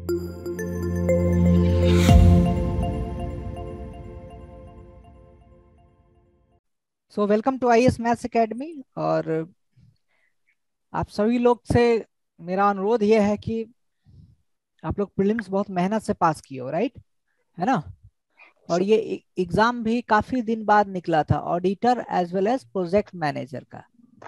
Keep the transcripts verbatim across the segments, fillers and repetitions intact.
So welcome to I S maths academy. और आप सभी लोग से मेरा अनुरोध यह है कि आप लोग प्रीलिम्स बहुत मेहनत से पास किए हो, राइट? है ना? और ये एग्जाम भी काफी दिन बाद निकला था, auditor as well as project manager का।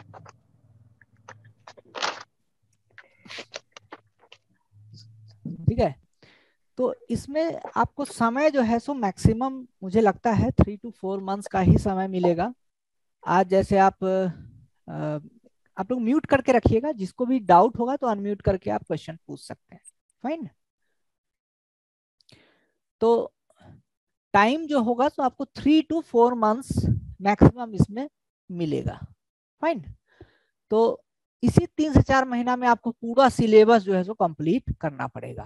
ठीक है, तो इसमें आपको समय जो है सो मैक्सिमम मुझे लगता है थ्री टू फोर मंथ्स का ही समय मिलेगा। आज जैसे आप अ, आप लोग म्यूट करके रखिएगा, जिसको भी डाउट होगा तो अनम्यूट करके आप क्वेश्चन पूछ सकते हैं। फाइन। तो टाइम जो होगा तो आपको three two four months maximum इसमें मिलेगा। फाइन। तो इसी तीन से चार महीना में आपको पूरा सिलेबस जो है सो कंप्लीट करना पड़ेगा।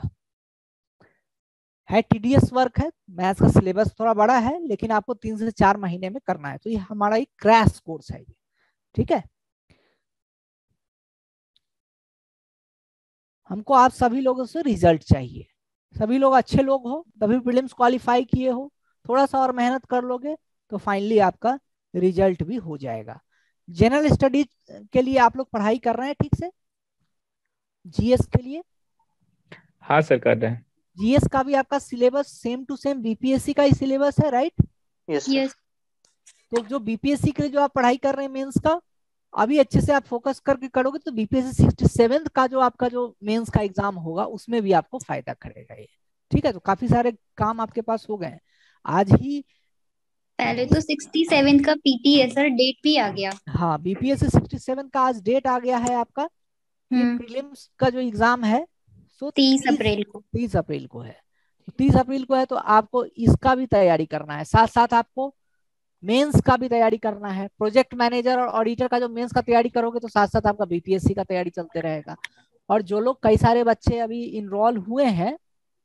है टीडीएस वर्क है, मैथ्स का सिलेबस थोड़ा बड़ा है, लेकिन आपको तीन से चार महीने में करना है। तो ये हमारा एक क्रैश कोर्स है ये। ठीक है, हमको आप सभी लोगों से रिजल्ट चाहिए। सभी लोग अच्छे लोग हो, तभी प्रीलिम्स क्वालिफाई किए हो। थोड़ा सा और मेहनत कर लोगे तो फाइनली आपका रिजल्ट भी हो जाएगा। जनरल स्टडीज के लिए आप लोग पढ़ाई कर रहे हैं ठीक से? जीएस के लिए? हाँ सर, कर रहे हैं। जीएस का भी आपका syllabus same to same BPSC का ही सिलेबस है, राइट? यस यस तो जो बीपीएससी के लिए जो आप पढ़ाई कर रहे हैं मेंस का, अभी अच्छे से आप फोकस करके करोगे तो बीपीएससी सिक्सटी सेवन का जो आपका जो मेंस का एग्जाम होगा उसमें भी आपको फायदा करेगा ये। ठीक है, तो काफी सारे काम आपके पास हो गए आज ही। पहले तो सिक्सटी सेवन का पीटी है सर, डेट भी आ गया। हाँ, बीपीएससी सिक्सटी सेवन का आज डेट आ गया है आपका। ये हम्म प्रीलिम्स का जो एग्जाम है सो तीस तीस अप्रैल को। तीस अप्रैल को है। तो तीस अप्रैल को है तो आपको इसका भी तैयारी करना है, साथ साथ आपको मेंस का भी तैयारी करना है। प्रोजेक्ट मैनेजर और ऑडिटर का जो मेंस का तैयारी करोगे तो साथ साथ आपका बीपीएससी का तैयारी चलते रहेगा। और जो लोग, कई सारे बच्चे अभी इनरोल हुए हैं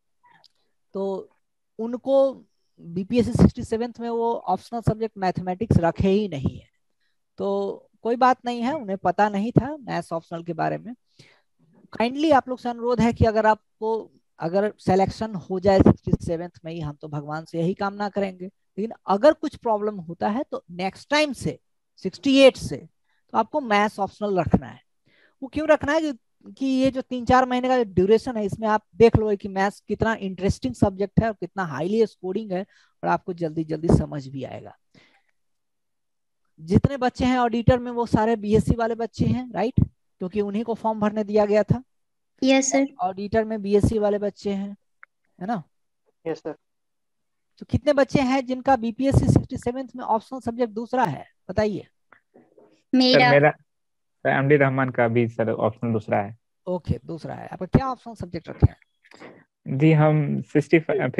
तो उनको बीपीएससी सिक्सटी सेवेंथ में वो ऑप्शनल सब्जेक्ट मैथमेटिक्स रखे ही नहीं है। तो कोई बात नहीं है, उन्हें पता नहीं था मैथ्स ऑप्शनल के बारे में। काइंडली आप लोग से अनुरोध है कि अगर आपको अगर सिलेक्शन हो जाए सिक्सटी सेवेंथ में ही, हम तो भगवान से यही कामना करेंगे, लेकिन अगर कुछ प्रॉब्लम होता है तो नेक्स्ट टाइम से सिक्सटी एट से तो आपको मैथ्स ऑप्शनल रखना है। वो क्यों रखना है कि, कि ये जो तीन चार महीने का ड्यूरेशन है इसमें आप देख लो कि मैथ्स कितना इंटरेस्टिंग सब्जेक्ट है और कितना हाईली स्कोरिंग है, और आपको जल्दी जल्दी समझ भी आएगा। जितने बच्चे हैं ऑडिटर में वो सारे बीएससी वाले बच्चे हैं, राइट? क्योंकि उन्हीं को फॉर्म भरने दिया गया था। Yes sir. ऑडिटर में बीएससी वाले बच्चे हैं, है ना? Yes sir. तो कितने बच्चे हैं जिनका बीपीएससी सिक्सटी सेवेंथ में ऑप्शनल सब्जेक्ट दूसरा है, बताइए? सर मेरा मेरा एमडी रहमान का भी सर ऑप्शनल दूसरा है। ओके, दूसरा है। आपका क्या ऑप्शनल सब्जेक्ट रखे हैं? जी, हम सिक्सटी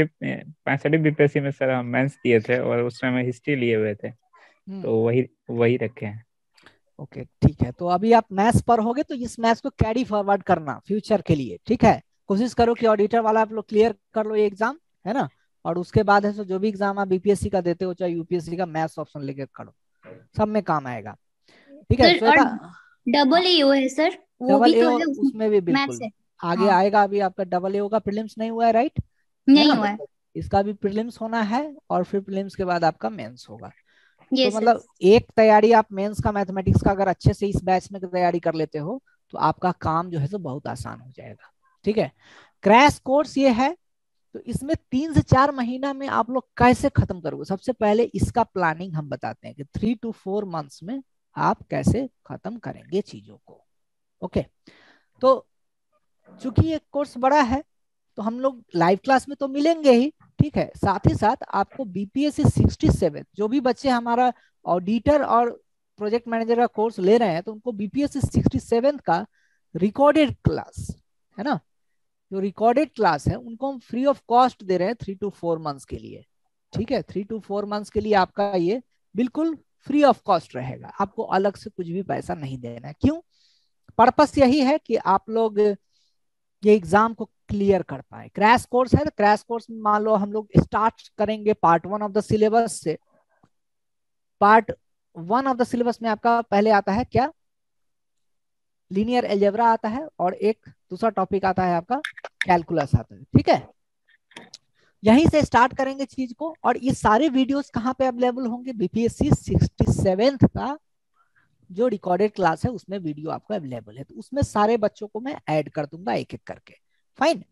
पैंसठ बीपीएससी में सर हम मेंस दिए थे और उस समय हिस्ट्री लिए हुए थे, हम्म, तो वही वही रखे हैं। ओके ठीक है। तो अभी आप मैथ्स पर होगे तो इस मैथ्स को कैरी फॉरवर्ड करना फ्यूचर के लिए। ठीक है, कोशिश करो कि ऑडिटर वाला आप लोग क्लियर कर लो ये एग्जाम, है ना? और उसके बाद है तो जो भी एग्जाम आप बीपीएससी का देते हो चाहे यूपीएससी का, मैथ्स ऑप्शन लेके करो, सब में काम आएगा। ठीक है सर, और श्वेता? डबल एओ है सर, वो डबल भी ए तो है उसमें। उसमें भी मैथ्स बिल्कुल है। आगे हाँ, आएगा। अभी आपका डबल ए का प्रीलिम्स नहीं हुआ है, राइट? है नहीं ना? हुआ है। इसका भी प्रीलिम्स होना है और फिर प्रीलिम्स के बाद आपका मेंस होगा। तो यस सर। मतलब एक तैयारी आप मेंस का मैथमेटिक्स का अगर अच्छे से इस बैच में तैयारी कर लेते हो तो आपका काम जो है तो बहुत आसान हो जाएगा। ठीक है, क्रैश कोर्स ये है। तो इसमें तीन से चार महीना में आप लोग कैसे खत्म करोगे, सबसे पहले इसका प्लानिंग हम बताते हैं कि थ्री टू फोर मंथ्स में आप कैसे खत्म करेंगे चीजों को। ओके, तो चूंकि ये कोर्स बड़ा है तो हम लोग लाइव क्लास में तो मिलेंगे ही, ठीक है, साथ ही साथ आपको बीपीएससी सिक्सटी सेवन, जो भी बच्चे हमारा ऑडिटर और प्रोजेक्ट मैनेजर का कोर्स ले रहे हैं तो उनको बीपीएससी सिक्सटी सेवन का रिकॉर्डेड क्लास, है ना, जो रिकॉर्डेड क्लास है उनको हम फ्री ऑफ कॉस्ट दे रहे हैं थ्री टू फोर मंथ्स के लिए। ठीक है, थ्री टू फोर मंथ्स के लिए आपका ये बिल्कुल फ्री ऑफ कॉस्ट रहेगा, आपको अलग से कुछ भी पैसा नहीं देना है। क्यों? पर्पस यही है कि आप लोग ये एग्जाम को क्लियर कर पाए। क्रैश कोर्स है तो क्रैश कोर्स में मान लो हम लोग स्टार्ट करेंगे part one of the syllabus से। Part one of the syllabus में आपका पहले आता है क्या? लीनियर अलजेब्रा आता है और एक दूसरा टॉपिक आता है आपका कैलकुलस आता है। ठीक है, यहीं से स्टार्ट करेंगे चीज को। और ये सारे वीडियोस कहाँ पे अवेलेबल होंगे? बीपीएससी सिक्सटी सेवेंथ का जो रिकॉर्डेड क्लास है उसमें वीडियो आपको अवेलेबल है, तो उसमें सारे बच्चों को मैं ऐड कर दूंगा एक एक करके। फाइन,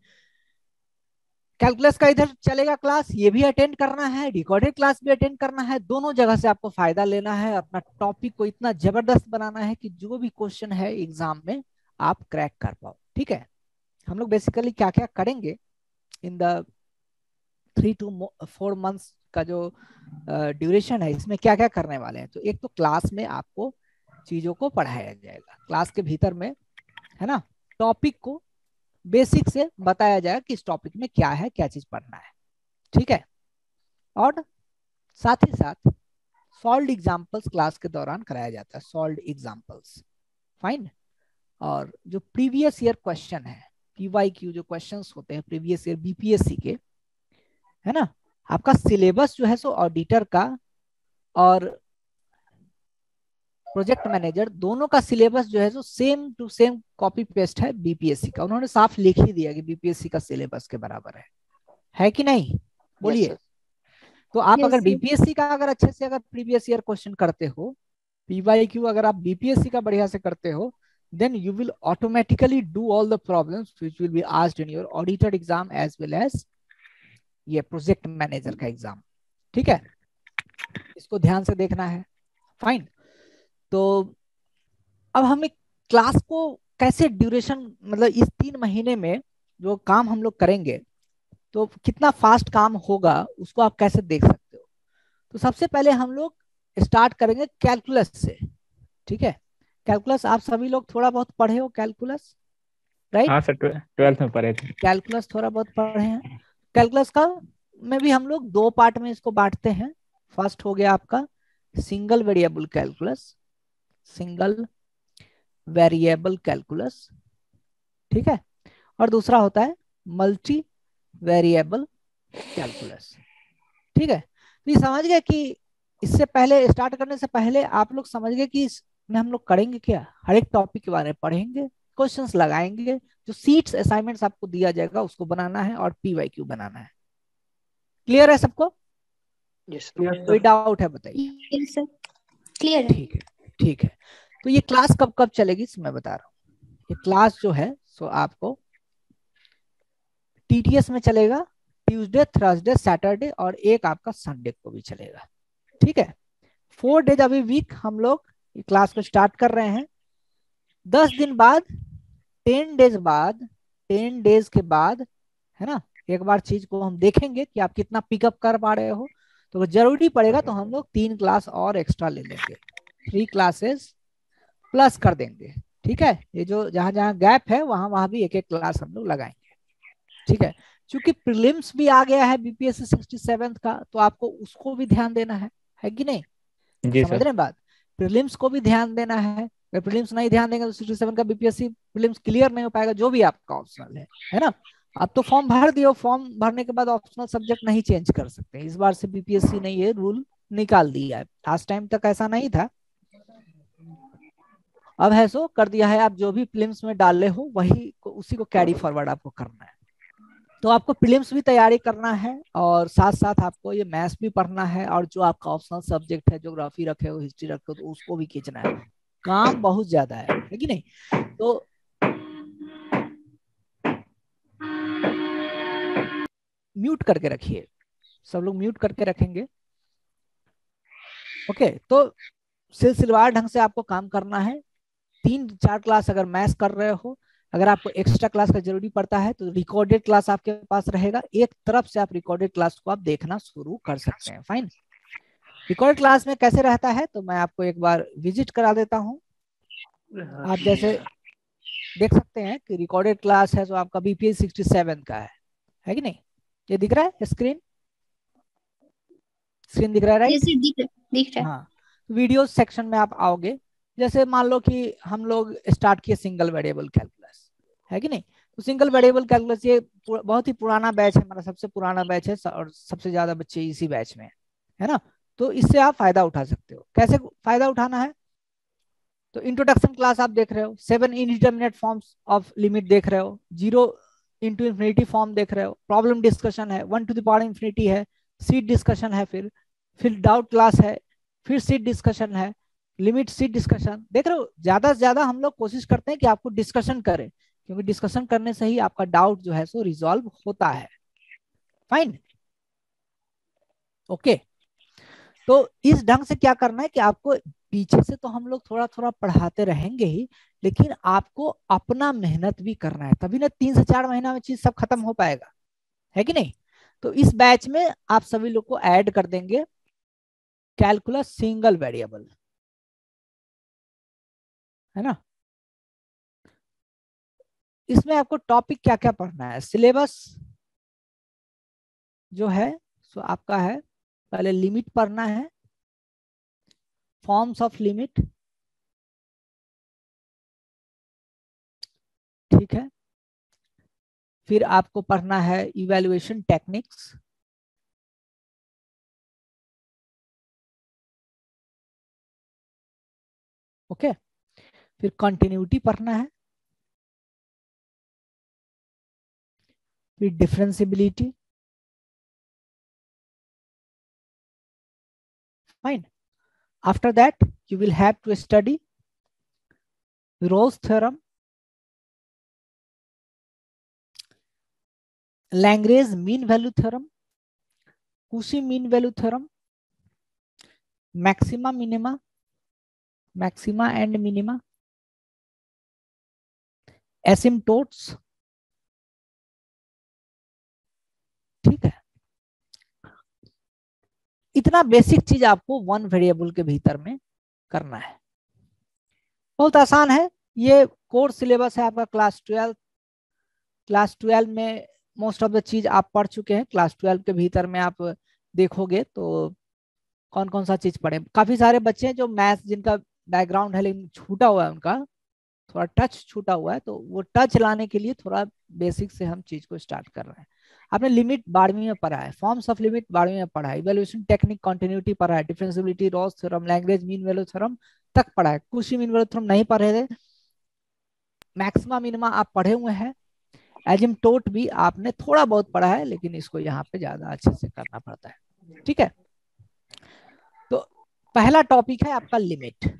कैलकुलस का इधर चलेगा क्लास, ये भी अटेंड करना है, रिकॉर्डेड क्लास भी अटेंड करना है, दोनों जगह से आपको फायदा लेना है, अपना टॉपिक को इतना जबरदस्त बनाना है कि जो भी क्वेश्चन है एग्जाम में आप क्रैक कर पाओ। ठीक है, हम लोग बेसिकली क्या क्या करेंगे in the three two four months का जो ड्यूरेशन है, इसमें क्या क्या करने वाले हैं? तो एक तो क्लास में आपको चीजों को पढ़ाया जाएगा, क्लास के भीतर में, है ना, टॉपिक को बेसिक से बताया जाएगा कि इस टॉपिक में क्या है, क्या चीज पढ़ना है। ठीक है, और साथ ही साथ सॉल्व्ड एग्जांपल्स क्लास के दौरान कराया जाता है, सॉल्व्ड एग्जांपल्स। फाइन, और जो प्रीवियस ईयर क्वेश्चन है, पीवाईक्यू जो क्वेश्चंस होते हैं प्रीवियस ईयर बीपीएससी के, है ना, आपका सिलेबस जो है सो ऑडिटर का और प्रोजेक्ट मैनेजर दोनों का सिलेबस जो है so same to same copy paste है बीपीएससी का। उन्होंने साफ लिख ही दिया कि बीपीएससी का सिलेबस के बराबर है, है कि नहीं? बोलिए। तो आप Yes, अगर sir. बीपीएससी का अगर अच्छे से अगर प्रीवियस ईयर क्वेश्चन करते हो, पीवाईक्यू अगर आप बीपीएससी का बढ़िया से करते हो, then you will automatically do all the problems which will be asked in your auditor exam as well as ये प्रोजेक्ट मैनेजर का एग्जाम। ठीक है, इसको ध्यान से देखना है। फाइन, तो अब हम एक क्लास को कैसे ड्यूरेशन, मतलब इस तीन महीने में जो काम हम लोग करेंगे तो कितना फास्ट काम होगा उसको आप कैसे देख सकते हो? तो सबसे पहले हम लोग स्टार्ट करेंगे कैलकुलस से। ठीक है, कैलकुलस आप सभी लोग थोड़ा बहुत पढ़े हो कैलकुलस, राइट? हाँ सर, ट्वेल्थ में पढ़े थे। कैलकुलस थोड़ा बहुत पढ़े हैं। कैलकुलस का में भी हम लोग दो पार्ट में इसको बांटते हैं। फर्स्ट हो गया आपका single variable calculus, single variable calculus. ठीक है, और दूसरा होता है मल्टी वेरिएबल कैलकुलस। ठीक है, तो ये समझ गए कि इससे पहले स्टार्ट करने से पहले आप लोग समझ गए कि इसमें हम लोग करेंगे क्या? हर एक टॉपिक के बारे में पढ़ेंगे, क्वेश्चंस लगाएंगे, जो सीट्स असाइनमेंट्स आपको दिया जाएगा उसको बनाना है और पीवाईक्यू बनाना है। क्लियर है सबको? यस कोई डाउट है बताइए? Yes, sir. Clear है। ठीक है, ठीक है। तो ये क्लास कब कब चलेगी मैं बता रहा हूँ। ये क्लास जो है सो आपको टीटीएस में चलेगा ट्यूसडे, थर्सडे, सैटरडे और एक आपका संडे को भी चलेगा। ठीक है, फोर डेज अभी वीक हम लोग ये क्लास को स्टार्ट कर रहे हैं। दस दिन बाद, टेन डेज बाद, टेन डेज के बाद, है ना, एक बार चीज को हम देखेंगे कि आप कितना पिकअप कर पा रहे हो। तो जरूरी पड़ेगा तो हम लोग तीन क्लास और एक्स्ट्रा ले लेंगे, थ्री क्लासेस प्लस कर देंगे। ठीक है, ये जो जहां जहां गैप है वहां वहां भी एक एक क्लास हम लोग लगाएंगे। ठीक है, क्योंकि प्रीलिम्स भी आ गया है बीपीएससी सिक्सटी सेवेंथ का, तो आपको उसको भी ध्यान देना है, है कि नहीं? जी समझ सर। रहे हैं बात? प्रीलिम्स को भी ध्यान देना है। अगर प्रीलिम्स नहीं ध्यान देंगे तो सिक्सटी सेवन का बीपीएससी प्रीलिम्स क्लियर नहीं हो पाएगा, जो भी आपका ऑप्शनल है, है ना। अब तो फॉर्म भर दियो, फॉर्म भरने के बाद ऑप्शनल सब्जेक्ट नहीं चेंज कर सकते। इस बार से बीपीएससी ने ये रूल निकाल दिया है, लास्ट टाइम तक ऐसा नहीं था, अब है सो कर दिया है। आप जो भी प्रीलिम्स में डाले हो वही को, उसी को कैरी फॉरवर्ड आपको करना है। तो आपको प्रीलिम्स भी तैयारी करना है और साथ साथ आपको ये मैथ्स भी पढ़ना है, और जो आपका ऑप्शनल सब्जेक्ट है, ज्योग्राफी रखे हो, हिस्ट्री रखे हो, तो उसको भी खींचना है। काम बहुत ज्यादा है, है कि नहीं? तो म्यूट करके रखिए, सब लोग म्यूट करके रखेंगे। ओके, तो सिलसिलेवार ढंग से आपको काम करना है। तीन चार क्लास अगर मैथ्स कर रहे हो, अगर आपको एक्स्ट्रा क्लास का जरूरी पड़ता है तो रिकॉर्डेड क्लास आपके पास रहेगा, एक तरफ से आप रिकॉर्डेड क्लास को आप देखना शुरू कर सकते हैं। फाइन, रिकॉर्डेड क्लास में कैसे रहता है तो मैं आपको एक बार विजिट करा देता हूँ। आप जैसे देख सकते हैं कि रिकॉर्डेड क्लास है जो आपका बीपीएससी सिक्सटी सेवन का है, है कि नहीं? ये दिख रहा है स्क्रीन, स्क्रीन दिख रहा है, राइट? Yes, sir, दिख रहा दिख रहा है। हाँ, वीडियो सेक्शन में आप आओगे। जैसे मान लो कि हम लोग स्टार्ट किए सिंगल वेरिएबल कैलकुलस, है कि नहीं? तो सिंगल वेरिएबल कैलकुलस ये बहुत ही पुराना बैच है, हमारा सबसे पुराना बैच है और सबसे ज्यादा बच्चे इसी बैच में है ना। तो इससे आप फायदा उठा सकते हो। कैसे फायदा उठाना है? तो इंट्रोडक्शन क्लास आप देख रहे हो, seven indeterminate forms of limit देख रहे हो, जीरो इंटू इन्फिनिटी फॉर्म देख रहे हो, प्रॉब्लम डिस्कशन है, one to the power infinity है, सीट डिस्कशन है, फिर फिर डाउट क्लास है, फिर सीट डिस्कशन है, लिमिट सीट डिस्कशन देख रहे हो। ज्यादा से ज्यादा हम लोग कोशिश करते हैं कि आपको डिस्कशन करें, क्योंकि डिस्कशन करने से ही आपका डाउट जो है सो रिजॉल्व होता है। Fine, okay. तो इस ढंग से क्या करना है कि आपको पीछे से तो हम लोग थोड़ा थोड़ा पढ़ाते रहेंगे ही, लेकिन आपको अपना मेहनत भी करना है, तभी ना तीन से चार महीना में चीज सब खत्म हो पाएगा, है कि नहीं। तो इस बैच में आप सभी लोग को ऐड कर देंगे कैलकुलस सिंगल वेरिएबल, है ना। इसमें आपको टॉपिक क्या क्या पढ़ना है, सिलेबस जो है सो आपका है, पहले लिमिट पढ़ना है, फॉर्म्स ऑफ लिमिट, ठीक है। फिर आपको पढ़ना है इवैल्यूएशन टेक्निक्स, ओके। फिर कंटिन्यूटी पढ़ना है, फिर differentiability, fine. After that, you will have to study Rolle's theorem, Lagrange mean value theorem, Cauchy mean value theorem, maxima minima, maxima and minima, asymptotes, ठीक है। इतना बेसिक चीज आपको वन वेरिएबल के भीतर में करना है, बहुत आसान है। ये कोर्स सिलेबस है आपका क्लास ट्वेल्व, क्लास ट्वेल्व में मोस्ट ऑफ द चीज आप पढ़ चुके हैं। क्लास ट्वेल्व के भीतर में आप देखोगे तो कौन कौन सा चीज पढ़े, काफी सारे बच्चे हैं जो मैथ्स जिनका बैकग्राउंड है लेकिन छूटा हुआ है, उनका थोड़ा टच छूटा हुआ है, तो वो टच लाने के लिए थोड़ा बेसिक से हम चीज को स्टार्ट कर रहे हैं। आपने लिमिट बारहवीं में पढ़ा है, फॉर्म्स ऑफ लिमिट बारहवीं में पढ़ा है, इवैल्यूएशन टेक्निक कंटिन्यूटी पढ़ा है, differentiability, Rolle's theorem, Lagrange mean value theorem तक पढ़ा है, कुशी मीन वैल्यू थ्योरम नहीं पढ़े थे, मैक्सिमा मिनिमा आप पढ़े हुए हैं, एसिम्प्टोट भी आपने थोड़ा बहुत पढ़ा है, लेकिन इसको यहाँ पे ज्यादा अच्छे से करना पड़ता है, ठीक है। तो पहला टॉपिक है आपका लिमिट।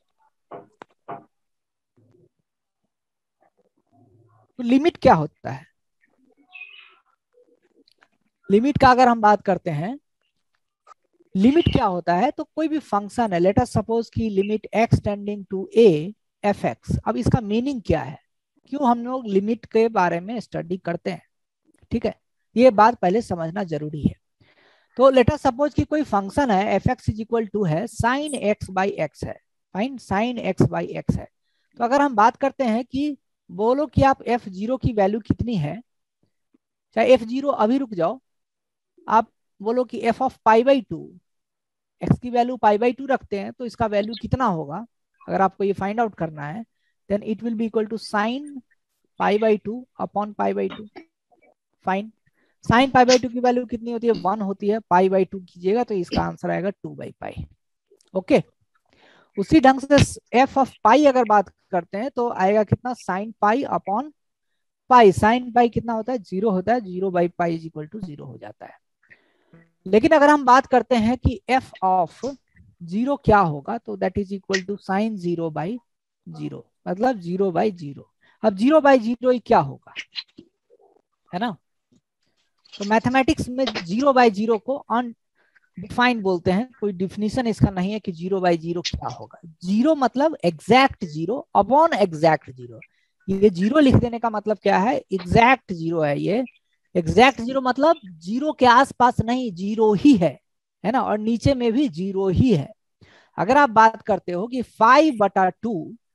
तो लिमिट क्या होता है, लिमिट का अगर हम बात करते हैं, लिमिट क्या होता है, तो कोई भी फंक्शन है, लेट अस सपोज की limit x tending to a F X. अब इसका मीनिंग क्या है, क्यों हम लोग लिमिट के बारे में स्टडी करते हैं, ठीक है, ये बात पहले समझना जरूरी है। तो लेट अस सपोज कि कोई फंक्शन है F X is equal to है साइन एक्स बाई एक्स है, फाइन, साइन एक्स बाई एक्स है। तो अगर हम बात करते हैं कि बोलो कि आप एफ जीरो की वैल्यू कितनी है, चाहे एफ जीरो अभी रुक जाओ, आप बोलो कि f of pi by two, x की वैल्यू पाई बाई टू रखते हैं तो इसका वैल्यू कितना होगा, अगर आपको ये फाइंड आउट करना है, then it will be equal to sine pi by two upon pi by two, fine. Sine pi by two की वैल्यू कितनी होती है, वन होती है, पाई बाई टू कीजिएगा तो इसका आंसर आएगा टू बाई पाई, ओके। उसी ढंग से एफ ऑफ पाई अगर बात करते हैं तो आएगा कितना, sine pi upon pi, sine pi कितना होता है, जीरो होता है, zero by pi is equal to zero हो जाता है। लेकिन अगर हम बात करते हैं कि एफ ऑफ जीरो क्या होगा, तो that is equal to sine zero by zero, मतलब जीरो बाई जीरो। अब जीरो बाई जीरो क्या होगा, है ना। तो मैथमेटिक्स में जीरो बाई जीरो को अनडिफाइंड बोलते हैं, कोई डिफिनीशन इसका नहीं है कि जीरो बाई जीरो क्या होगा। जीरो मतलब exact zero upon exact zero, ये जीरो लिख देने का मतलब क्या है, एग्जैक्ट जीरो है ये, एग्जैक्ट जीरो मतलब जीरो के आसपास नहीं, जीरो ही है, है ना, और नीचे में भी जीरो ही है। अगर आप बात करते हो कि फाइव बटा टू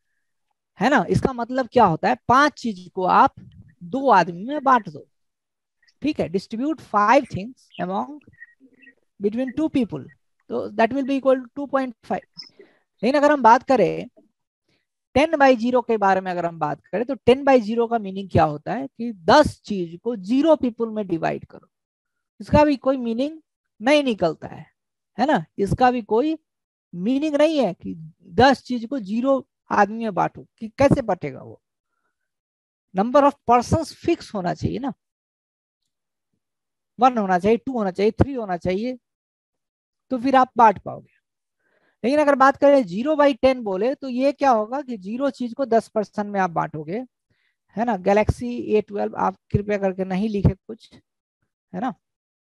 है ना, इसका मतलब क्या होता है, पांच चीज को आप दो आदमी में बांट दो, ठीक है, distribute five things among between two people, तो that will be equal to two point five. लेकिन अगर हम बात करें टेन बाई जीरो के बारे में, अगर हम बात करें तो टेन बाई जीरो का मीनिंग क्या होता है कि दस चीज को जीरो पीपल में डिवाइड करो, इसका भी कोई मीनिंग नहीं निकलता है, है ना, इसका भी कोई मीनिंग नहीं है कि दस चीज को जीरो आदमी में बांटो, कि कैसे बटेगा वो? नंबर ऑफ पर्संस फिक्स होना चाहिए ना, वन होना चाहिए, टू होना चाहिए, थ्री होना चाहिए, तो फिर आप बांट पाओगे। लेकिन अगर बात करें जीरो बाई टेन बोले तो ये क्या होगा कि जीरो चीज को दस परसेंट में आप बांटोगे, है ना। गैलेक्सी ए ट्वेल्व आप कृपया करके नहीं लिखे कुछ, है ना।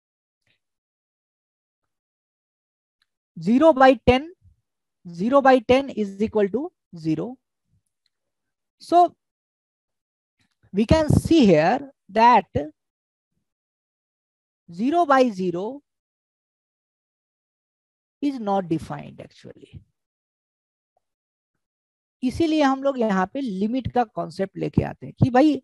Zero by ten, zero by ten is equal to zero. So we can see here that zero by zero is not defined actually. इसीलिए हम लोग यहाँ पे लिमिट का कॉन्सेप्ट लेके आते हैं कि भाई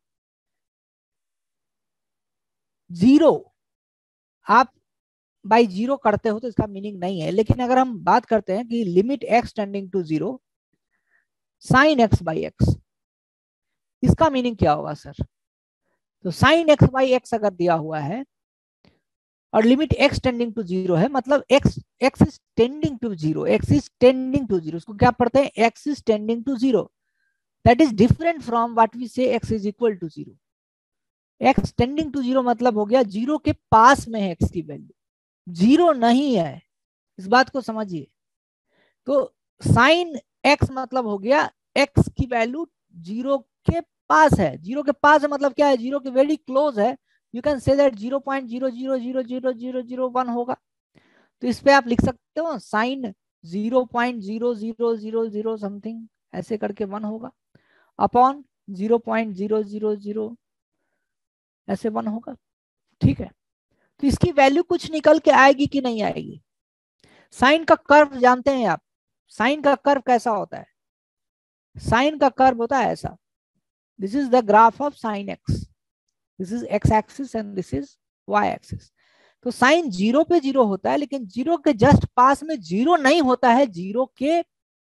जीरो आप बाई जीरो करते हो तो इसका मीनिंग नहीं है। लेकिन अगर हम बात करते हैं कि limit x tending to zero sine x by x, इसका मीनिंग क्या होगा सर? तो साइन एक्स बाई एक्स अगर दिया हुआ है और limit x tending to zero है, मतलब x x is tending to zero, x is tending to zero, उसको क्या पढ़ते हैं? X is tending to zero. That is different from what we say x is equal to zero. X tending to zero मतलब हो गया zero के पास में है एक्स की वैल्यू, जीरो नहीं है, इस बात को समझिए. तो साइन एक्स मतलब हो गया एक्स की वैल्यू जीरो के पास है. जीरो के पास है मतलब क्या है? जीरो के वेरी क्लोज है. You can say that zero point zero zero zero zero zero zero one होगा. तो इस पे आप लिख सकते हो sine zero point zero zero zero zero something ऐसे करके वन होगा, upon zero point zero zero zero ऐसे वन होगा. ठीक है, तो इसकी वैल्यू कुछ निकल के आएगी कि नहीं आएगी? साइन का कर्व जानते हैं आप? साइन का कर्व कैसा होता है? साइन का कर्व होता है ऐसा. This is the graph of sine x. This is x axis and this is y axis. तो साइन जीरो पे जीरो होता है, लेकिन जीरो के जस्ट पास में जीरो नहीं होता है. जीरो के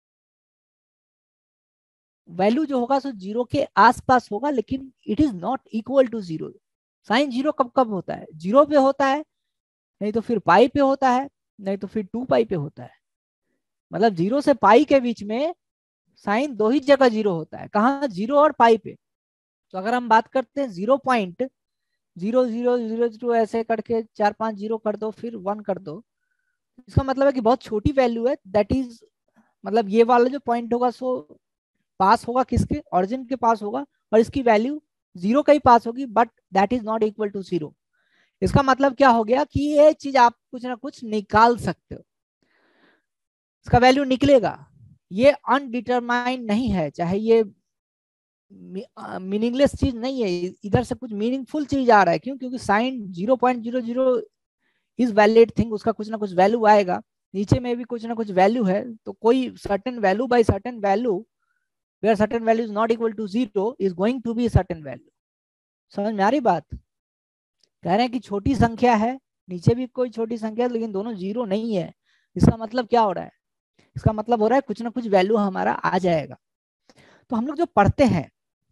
वैल्यू जो होगा सो जीरो के आसपास होगा, लेकिन it is not equal to zero. Sine zero कब कब होता है? जीरो पे होता है, नहीं तो फिर पाई पे होता है, नहीं तो फिर टू पाई पे होता है. मतलब जीरो से पाई के बीच में साइन दो ही जगह जीरो होता है. कहाँ? जीरो और पाई पे. तो अगर हम बात करते हैं zero point zero zero zero zero ऐसे करके चार पांच जीरो कर दो फिर वन कर दो, इसका मतलब है कि बहुत छोटी वैल्यू है. दैट इज मतलब ये वाला जो पॉइंट होगा सो पास होगा किसके? ऑरिजिन के पास होगा, और इसकी वैल्यू जीरो का ही पास होगी, but that is not equal to zero. इसका मतलब क्या हो गया कि ये चीज आप कुछ ना कुछ निकाल सकते हो, इसका वैल्यू निकलेगा. ये अनडिटरमाइंड नहीं है, चाहे ये मीनिंगलेस चीज नहीं है, इधर से कुछ मीनिंगफुल चीज आ रहा है. क्यों? क्योंकि sine zero point zero zero is valid thing, उसका कुछ ना कुछ वैल्यू आएगा. नीचे में भी कुछ ना कुछ वैल्यू है, तो कोई certain value by certain value where certain value is not equal to zero is going to be a certain value. समझ में आ रही बात? कह रहे हैं कि छोटी संख्या है, नीचे भी कोई छोटी संख्या है, लेकिन दोनों जीरो नहीं है. इसका मतलब क्या हो रहा है? इसका मतलब हो रहा है कुछ ना कुछ वैल्यू हमारा आ जाएगा. तो हम लोग जो पढ़ते हैं,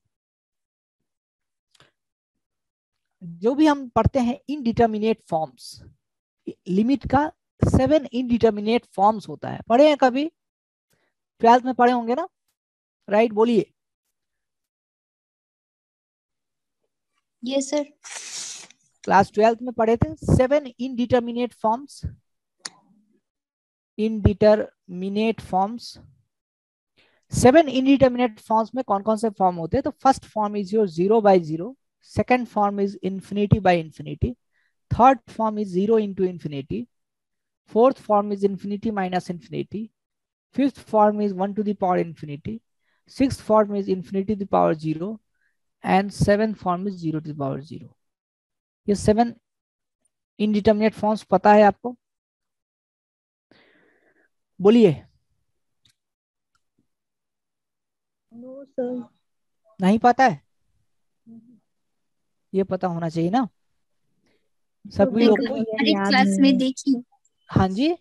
जो भी हम पढ़ते हैं इनडिटर्मिनेट फॉर्म्स, लिमिट का सेवन इनडिटर्मिनेट फॉर्म्स होता है. पढ़े हैं कभी? ट्वेल्थ में पढ़े होंगे ना, राइट right? बोलिए. Yes sir. क्लास ट्वेल्थ में पढ़े थे seven indeterminate forms. Indeterminate forms, seven indeterminate forms में कौन कौन से फॉर्म होते हैं? तो first form is your zero by zero, second form is infinity by infinity, third form is zero into infinity, fourth form is infinity minus infinity, fifth form is one to the power infinity, sixth form is infinity to the power zero, and seventh form is zero to the power zero. ये seven indeterminate forms पता है आपको? बोलिए. No sir. नहीं पता है? ये पता होना चाहिए ना सभी लोग को. क्लास में देखी. हाँ जी,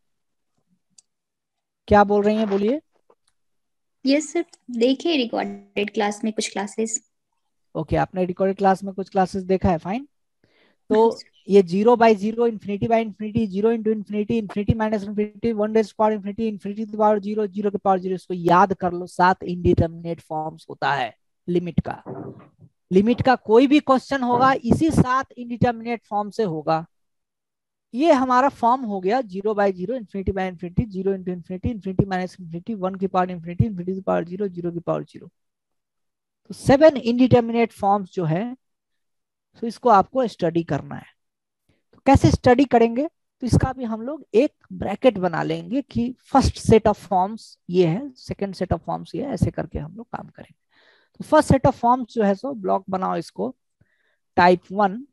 क्या बोल रही हैं? बोलिए. यस सर, देखे रिकॉर्डेड क्लास में कुछ क्लासेस. ओके, आपने रिकॉर्डेड क्लास में कुछ क्लासेस देखा है, फाइन. तो ये zero by zero, infinity by infinity, zero into infinity, infinity minus infinity, one raise power infinity, infinity की पावर जीरो, जीरो की पावर जीरो। इसको याद कर लो, सात इंडिटरमिनेट फॉर्म्स होता है लिमिट का। लिमिट का कोई भी क्वेश्चन होगा इसी सात इंडिटरमिनेट फॉर्म से होगा। ये हमारा फॉर्म हो गया zero by zero, infinity by infinity, zero into infinity, infinity minus infinity, one की पावर इन्फिनिटी, इन्फिनिटी की पावर जीरो, जीरो की पावर जीरो। तो सेवन इंडिटरमिनेट फॉर्म्स जो है, तो इसको आपको स्टडी करना है। तो कैसे स्टडी करेंगे? तो इसका भी हम लोग एक ब्रैकेट बना लेंगे कि फर्स्ट सेट ऑफ फॉर्म्स ये है, सेकंड सेट ऑफ फॉर्म्स ये है, ऐसे करके हम लोग काम करेंगे। तो फर्स्ट सेट ऑफ फॉर्म्स जो है सो ब्लॉक बनाओ इसको, टाइप वन।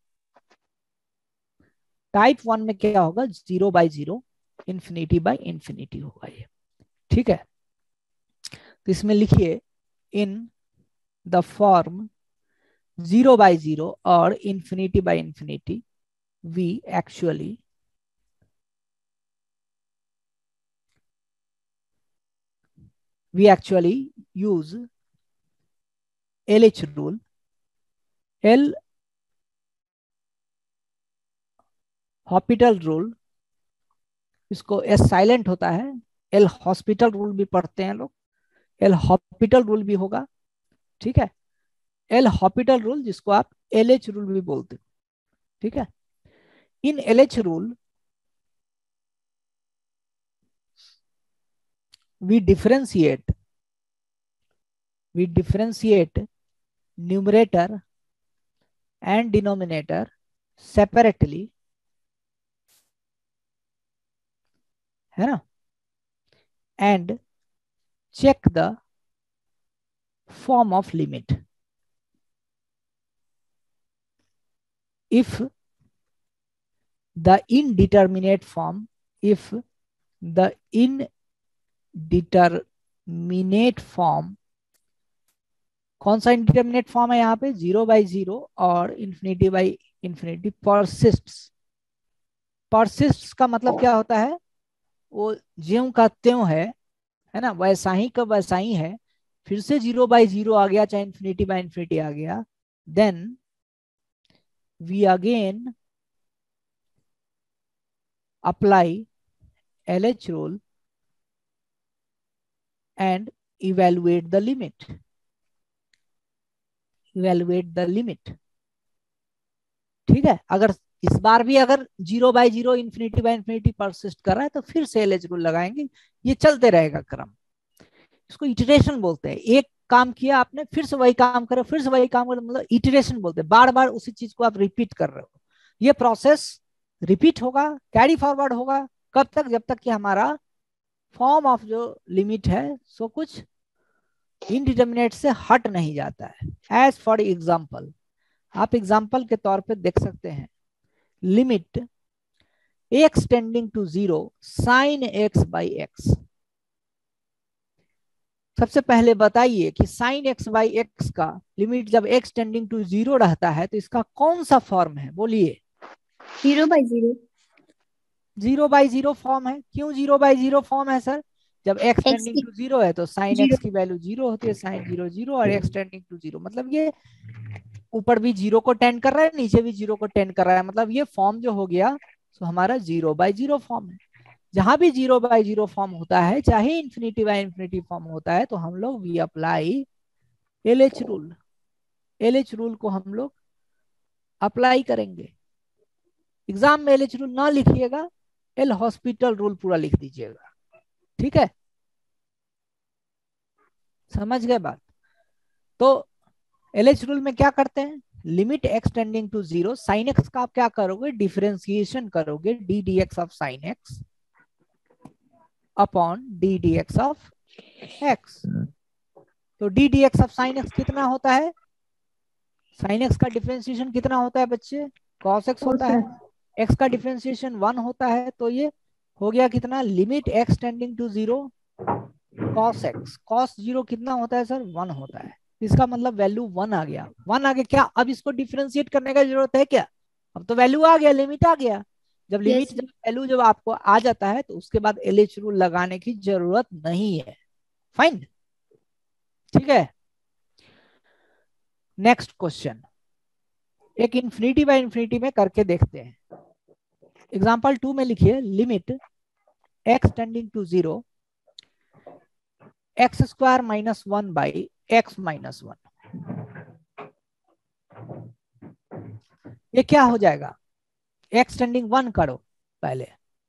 टाइप वन में क्या होगा? Zero by zero, infinity by infinity होगा ये, ठीक है। तो इसमें लिखिए in the form zero by zero और infinity by infinity we actually we actually use L H rule. L Hospital rule, इसको एस साइलेंट होता है, एल हॉस्पिटल रूल भी पढ़ते हैं लोग, एल हॉस्पिटल रूल भी होगा, ठीक है। एल हॉस्पिटल रूल जिसको आप एल एच रूल भी बोलते हो, ठीक है। In L H rule we differentiate we differentiate numerator and denominator separately, है ना, and check the form of limit. If the indeterminate form, if the indeterminate form, कौन सा इंडिटरमिनेट फॉर्म है यहाँ पे? जीरो बाई जीरो और infinity by infinity persists. Persists का मतलब क्या होता है? वो ज्यों का त्यों है, है ना, वैसा ही का वैसा ही है, फिर से जीरो बाई जीरो आ गया, चाहे इंफिनिटी बाई इंफिनिटी आ गया, then we again apply L H rule and evaluate the limit, evaluate the limit, ठीक है। अगर इस बार भी अगर zero by zero, infinity by infinity persist कर रहा है तो फिर से एल एच रूल लगाएंगे, ये चलते रहेगा क्रम। इसको इटरेशन बोलते हैं। एक काम किया आपने, फिर से वही काम करो, फिर से वही काम करो, मतलब इटरेशन बोलते हैं। बार बार उसी चीज को आप रिपीट कर रहे हो। ये प्रोसेस रिपीट होगा, कैरी फॉरवर्ड होगा, कब तक? जब तक कि हमारा फॉर्म ऑफ जो लिमिट है सो कुछ इनडिटरमिनेट से हट नहीं जाता है। एज फॉर एग्जाम्पल, आप एग्जाम्पल के तौर पे देख सकते हैं, limit x tending to zero sine x by x. सबसे पहले बताइए कि साइन एक्स बाई एक्स का लिमिट जब एक्स टेंडिंग टू जीरो रहता है तो इसका कौन सा फॉर्म है? बोलिए। Zero by zero. Zero by zero form है। क्यों जीरो बाई जीरो फॉर्म है सर? जब x x tending to zero है तो साइन जीरो। एक्स की वैल्यू जीरो होती है, साइन जीरो जीरो, और एक्स टेंडिंग टू जीरो, मतलब ये ऊपर भी जीरो को टेंड कर रहा है, नीचे भी जीरो को टेंड कर रहा है, मतलब ये फॉर्म जो हो गया तो हमारा जीरो बाई जीरो फॉर्म है। जहां भी जीरो बाई जीरो फॉर्म होता है, चाहे इंफिनिटी बाई इंफिनिटी फॉर्म होता है, तो हम लोग we apply L H rule. L H rule को हम लोग अप्लाई करेंगे। एग्जाम में एल एच रूल ना लिखिएगा, एल हॉस्पिटल रूल पूरा लिख दीजिएगा, ठीक है। समझ गए बात? तो एल एच रूल में क्या करते हैं? Limit x tending to zero, sine x का आप क्या करोगे? डिफरेंशिएशन करोगे, d d x of sine x upon d d x of x. तो d d x of sine x कितना होता है? साइन एक्स का डिफरेंशिएशन कितना होता है बच्चे? कॉस एक्स होता है। एक्स का डिफरेंशिएशन वन होता है, तो ये हो गया कितना? Limit x tending to zero cos x. Cos zero कितना होता है सर? वन होता है। इसका मतलब वैल्यू वन आ गया। वन आ गया क्या? अब इसको डिफरेंशिएट करने का जरूरत है क्या? अब तो वैल्यू आ गया, लिमिट आ गया। जब लिमिट Yes. जब वैल्यू जब आपको आ जाता है तो उसके बाद एल एच रूल लगाने की जरूरत नहीं है। फाइन, ठीक है। नेक्स्ट क्वेश्चन, एक इंफिनिटी बाय इंफिनिटी में करके देखते हैं। एग्जाम्पल टू में लिखिए limit x tending to zero x square minus one by x minus one. ये क्या हो जाएगा, एक्स टेंडिंग वन करो पहले,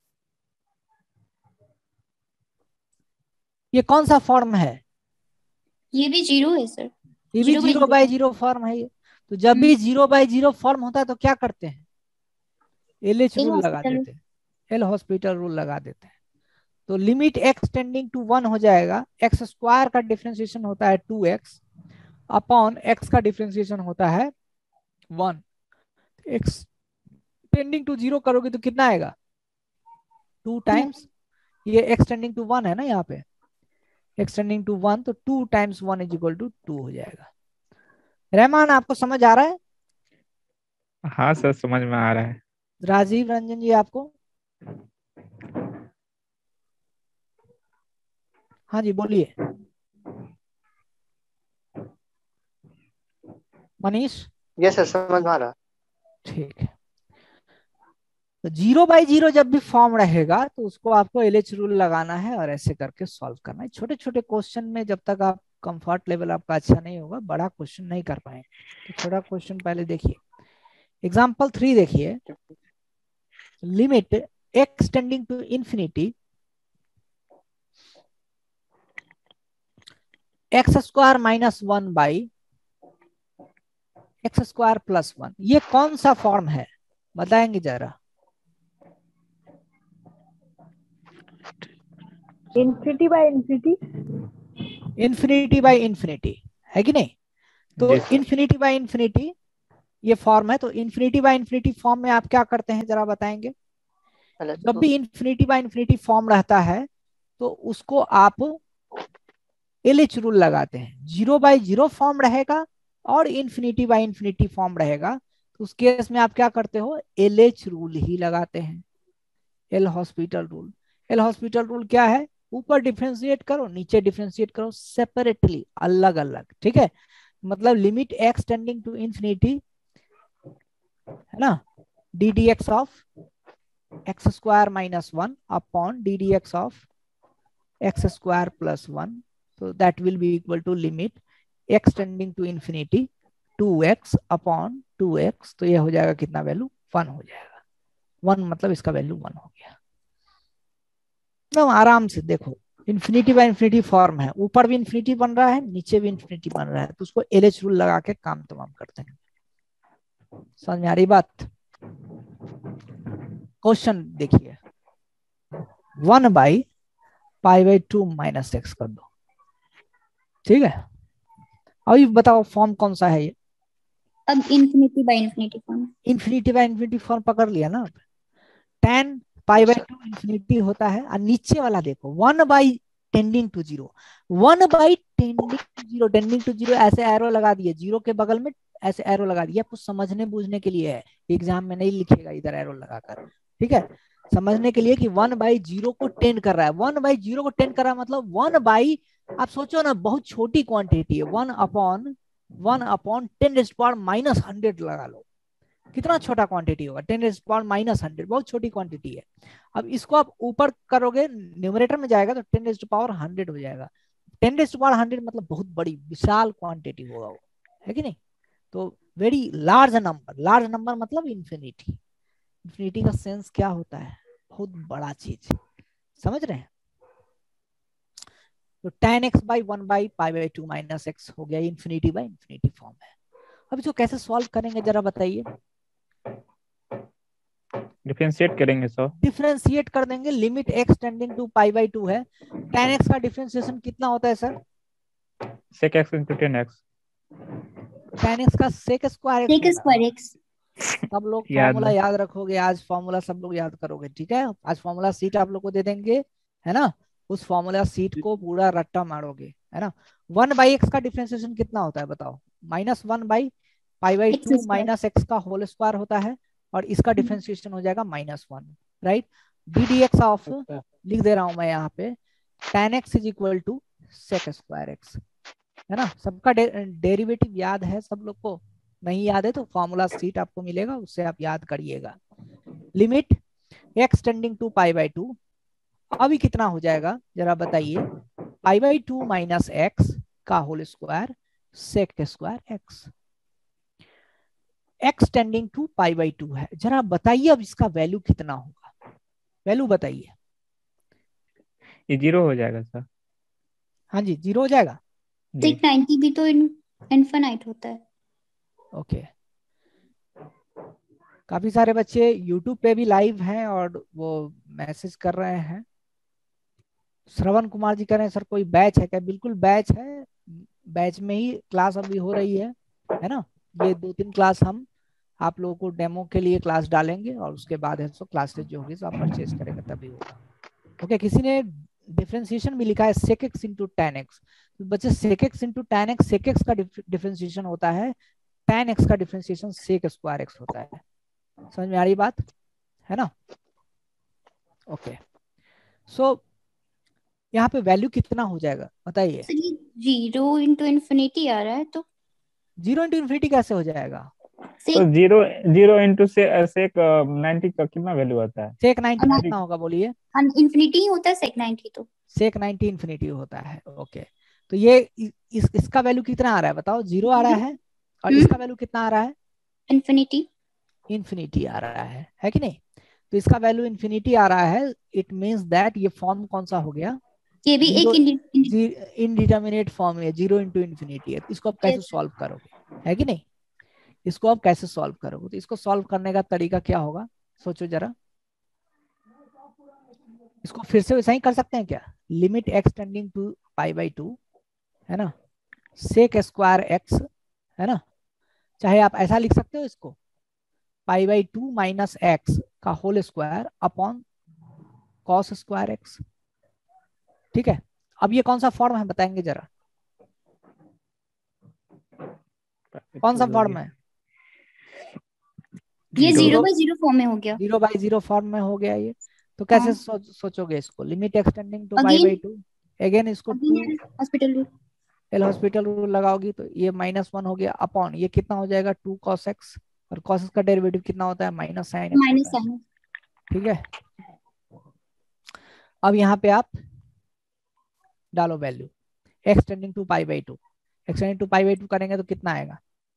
ये कौन सा फॉर्म है, ये भी जीरो है सर। ये भी जीरो बाय जीरो फॉर्म है ये। तो जब भी जीरो बाय जीरो फॉर्म होता है तो क्या करते हैं, एल एच रूल लगा देते हैं, एल हॉस्पिटल रूल लगा देते हैं। तो limit x tending to one हो जाएगा, एक्स स्क्वायर का डिफरेंशिएशन होता है टू एक्स अपॉन एक्स का डिफरेंशिएशन होता है one. X tending to zero करोगे तो कितना आएगा, टू टाइम्स, ये एक्स टेंडिंग टू वन है ना, यहाँ पे एक्स टेंडिंग टू वन, तो two times one is equal to two हो जाएगा। रहमान आपको समझ आ रहा है? हाँ सर समझ में आ रहा है। राजीव रंजन जी आपको? हाँ जी बोलिए। मनीष? यस सर समझ में आ रहा। ठीक है, तो जीरो बाई जीरो जब भी फॉर्म रहेगा तो उसको आपको एलएच रूल लगाना है और ऐसे करके सॉल्व करना है। छोटे छोटे क्वेश्चन में जब तक आप कंफर्ट लेवल आपका अच्छा नहीं होगा बड़ा क्वेश्चन नहीं कर पाए, तो छोटा क्वेश्चन पहले देखिए। एग्जाम्पल थ्री देखिए, limit x tending to infinity x square minus one by x square plus one, ये कौन सा फॉर्म है बताएंगे जरा? Infinity by infinity, infinity by infinity है कि नहीं? तो इन्फिनिटी बाय इन्फिनिटी ये फॉर्म है। तो इन्फिनिटी बाय इन्फिनिटी फॉर्म में आप क्या करते हैं जरा बताएंगे? जब भी इन्फिनिटी बाय इन्फिनिटी फॉर्म रहता है तो उसको आप एलएच रूल लगाते हैं। जीरो बाय जीरो फॉर्म रहेगा और इन्फिनिटी बाय इन्फिनिटी फॉर्म रहेगा तो उस केस में आप क्या करते हो, एलएच रूल ही लगाते हैं, L hospital rule. L hospital rule क्या है, ऊपर डिफरेंशिएट करो नीचे डिफरेंशिएट करो सेपरेटली, अलग अलग, ठीक है। मतलब limit x tending to infinity है ना, d d x of x square minus one upon d d x of x square plus one, तो that will be equal to limit x tending to infinity two x upon two x, तो ये हो जाएगा कितना value, one हो जाएगा। One मतलब इसका वैल्यू वन हो गया। तो आराम से देखो, इन्फिनिटी बाय इन्फिनिटी फॉर्म है, ऊपर भी इन्फिनिटी बन रहा है नीचे भी इन्फिनिटी बन रहा है, तो उसको एलएच रूल लगा के काम तमाम करते हैं। समझ में आ रही बात? क्वेश्चन देखिए, one by pi by two minus x कर दो, ठीक है। अभी बताओ फॉर्म कौन सा है ये? अब infinity by infinity form. Infinity by infinity form पकड़ लिया ना। Tan pi by two infinity होता है, और नीचे वाला देखो one by tending to zero, one by tending to zero, tending to zero ऐसे एरो लगा दिए, जीरो के बगल में ऐसे एरो लगा दिया, कुछ समझने बूझने के लिए है, एग्जाम में नहीं लिखेगा इधर एरो लगाकर, ठीक है। समझने के लिए कि वन बाई जीरो को टेंड कर रहा है, वन बाई जीरो को टेंड कर रहा है मतलब वन बाई, आप सोचो ना बहुत छोटी क्वांटिटी है, one upon one upon ten raise power minus hundred लगा लो, कितना छोटा क्वांटिटी होगा, ten raise power minus hundred, बहुत छोटी क्वांटिटी है। अब इसको आप ऊपर करोगे न्यूमरेटर में जाएगा तो टेन रेज़ पावर हंड्रेड हो जाएगा। टेन रेज़ पावर हंड्रेड मतलब बहुत बड़ी विशाल क्वांटिटी होगा वो, है कि नहीं? तो very large number, large number मतलब इंफिनिटी। इंफिनिटी का सेंस क्या होता है, बहुत बड़ा चीज, समझ रहे हैं? तो tan x by one by pi by two minus x हो गया, इंफिनिटी बाई इंफिनिटी फॉर्म है। अब इसको कैसे सॉल्व करेंगे जरा बताइए? डिफरेंशिएट करेंगे सर, डिफरेंशिएट कर देंगे। Limit x tending to pi by two है, टेन एक्स का डिफरेंशिएशन कितना होता है sir? sec x into ten x, tan x का sec square sec square x. सब लोग याद फॉर्मूला नहीं। याद रखोगे, आज फॉर्मूला सब लोग याद करोगे, ठीक है। आज फॉर्मूला सीट आप लोग को दे देंगे, है ना, उस फॉर्मूला सीट को पूरा रट्टा मारोगे, है ना। वन बाई एक्स का डिफरेंशिएशन कितना होता है बताओ? Minus one by pi by two minus x का होल स्क्वायर होता है, और इसका डिफरेंशिएशन हो जाएगा minus one, right. D d x of, लिख दे रहा हूं मैं यहाँ पे, tan x is equal to sec square x, है ना। सबका डेरिवेटिव याद है सब लोग को? नहीं याद है तो फॉर्मूला सीट आपको मिलेगा, उससे आप याद करिएगा। Limit x tending to pi by two, अभी कितना हो जाएगा जरा बताइए, pi by two minus x का whole square sec square x. X tending to pi by two है, जरा बताइए अब इसका वैल्यू कितना होगा, वैल्यू बताइए। ये जीरो हो जाएगा सर। हाँ जी, जीरो हो जाएगा। जी सिक्स नाइन्टी भी तो इनफिनाइट होता है। ओके, काफी सारे बच्चे यूट्यूब पे भी लाइव हैं और वो मैसेज कर रहे हैं। श्रवण कुमार जी कह रहे हैं सर कोई बैच है क्या? बिल्कुल बैच है, बैच में ही क्लास अभी हो रही है है ना। ये दो तीन क्लास हम आप लोगों को डेमो के लिए क्लास डालेंगे और उसके बाद है सो क्लासेज जो होगी सो आप परचेज करेंगे तभी होगा। ओके, किसी ने डिफरेंशिएशन भी लिखा है sec x into tan x. तो बच्चे sec x into tan x, sec x का डिफरेंशिएशन होता है, टेन एक्स का डिफरेंशिएशन सेक स्क्वायर एक्स होता है। समझ में आ रही बात है ना। ओके, सो यहाँ पे वैल्यू कितना हो जाएगा बताइए। सर ये जीरो इंटू इन्फिनिटी आ रहा है तो जीरो इंटू इन्फिनिटी कैसे हो जाएगा? तो सेक जीरो जीरो इंटू से सेक नाइन्टी का कितना वैल्यू आता है? सेक नाइन्टी कितना होगा बोलिए? इन्फिनिटी ही होता है सेक नाइन्टी तो। सेक नाइन्टी इन्फिनिटी होता है। ओके, तो ये इस इसका वैल्यू कितना आ रहा है बताओ? जीरो आ रहा है, और हम्म। इसका वैल्यू कितना आ रहा है? इन्फिनिटी। इन्फिनिटी आ रहा है है कि नहीं? तो इसका वैल्यू इन्फिनिटी आ रहा है, इट मींस दैट ये फॉर्म कौन सा हो गया? ये भी जीरो, एक इनडिटर्मिनेट फॉर्म है, जीरो इंटू इन्फिनिटी है। तो इसको आप कैसे Yes. सॉल्व करोगे, है कि नहीं? इसको आप कैसे सॉल्व करोगे? तो इसको सॉल्व करने का तरीका क्या होगा सोचो जरा। इसको फिर से वैसा ही कर सकते हैं क्या? Limit x tending to pi by two है ना, सेक स्क्वायर एक्स है ना, चाहे आप ऐसा लिख सकते हो इसको, pi by two minus x का whole square upon cos square x. ठीक है, अब ये कौन सा फॉर्म है बताएंगे जरा, कौन सा फॉर्म है? ये zero zero by zero form में हो गया। जीरो बाई जीरो फॉर्म में हो गया ये। तो कैसे हाँ। सो, सोचोगे इसको? Limit x tending to pi again by two, again इसको to again hospital rule. L hospital rule लगाओगी तो ये माइनस वन हो गया अपॉन ये कितना हो जाएगा, टू कॉस एक्स, और कॉस एक्स का डेरिवेटिव कितना होता है? माइनस साइन एक्स माइनस होता है। साइन। ठीक है, अब यहाँ पे आप डालो value x tending to pi by two, x tending to pi by two करेंगे तो कितना आएगा?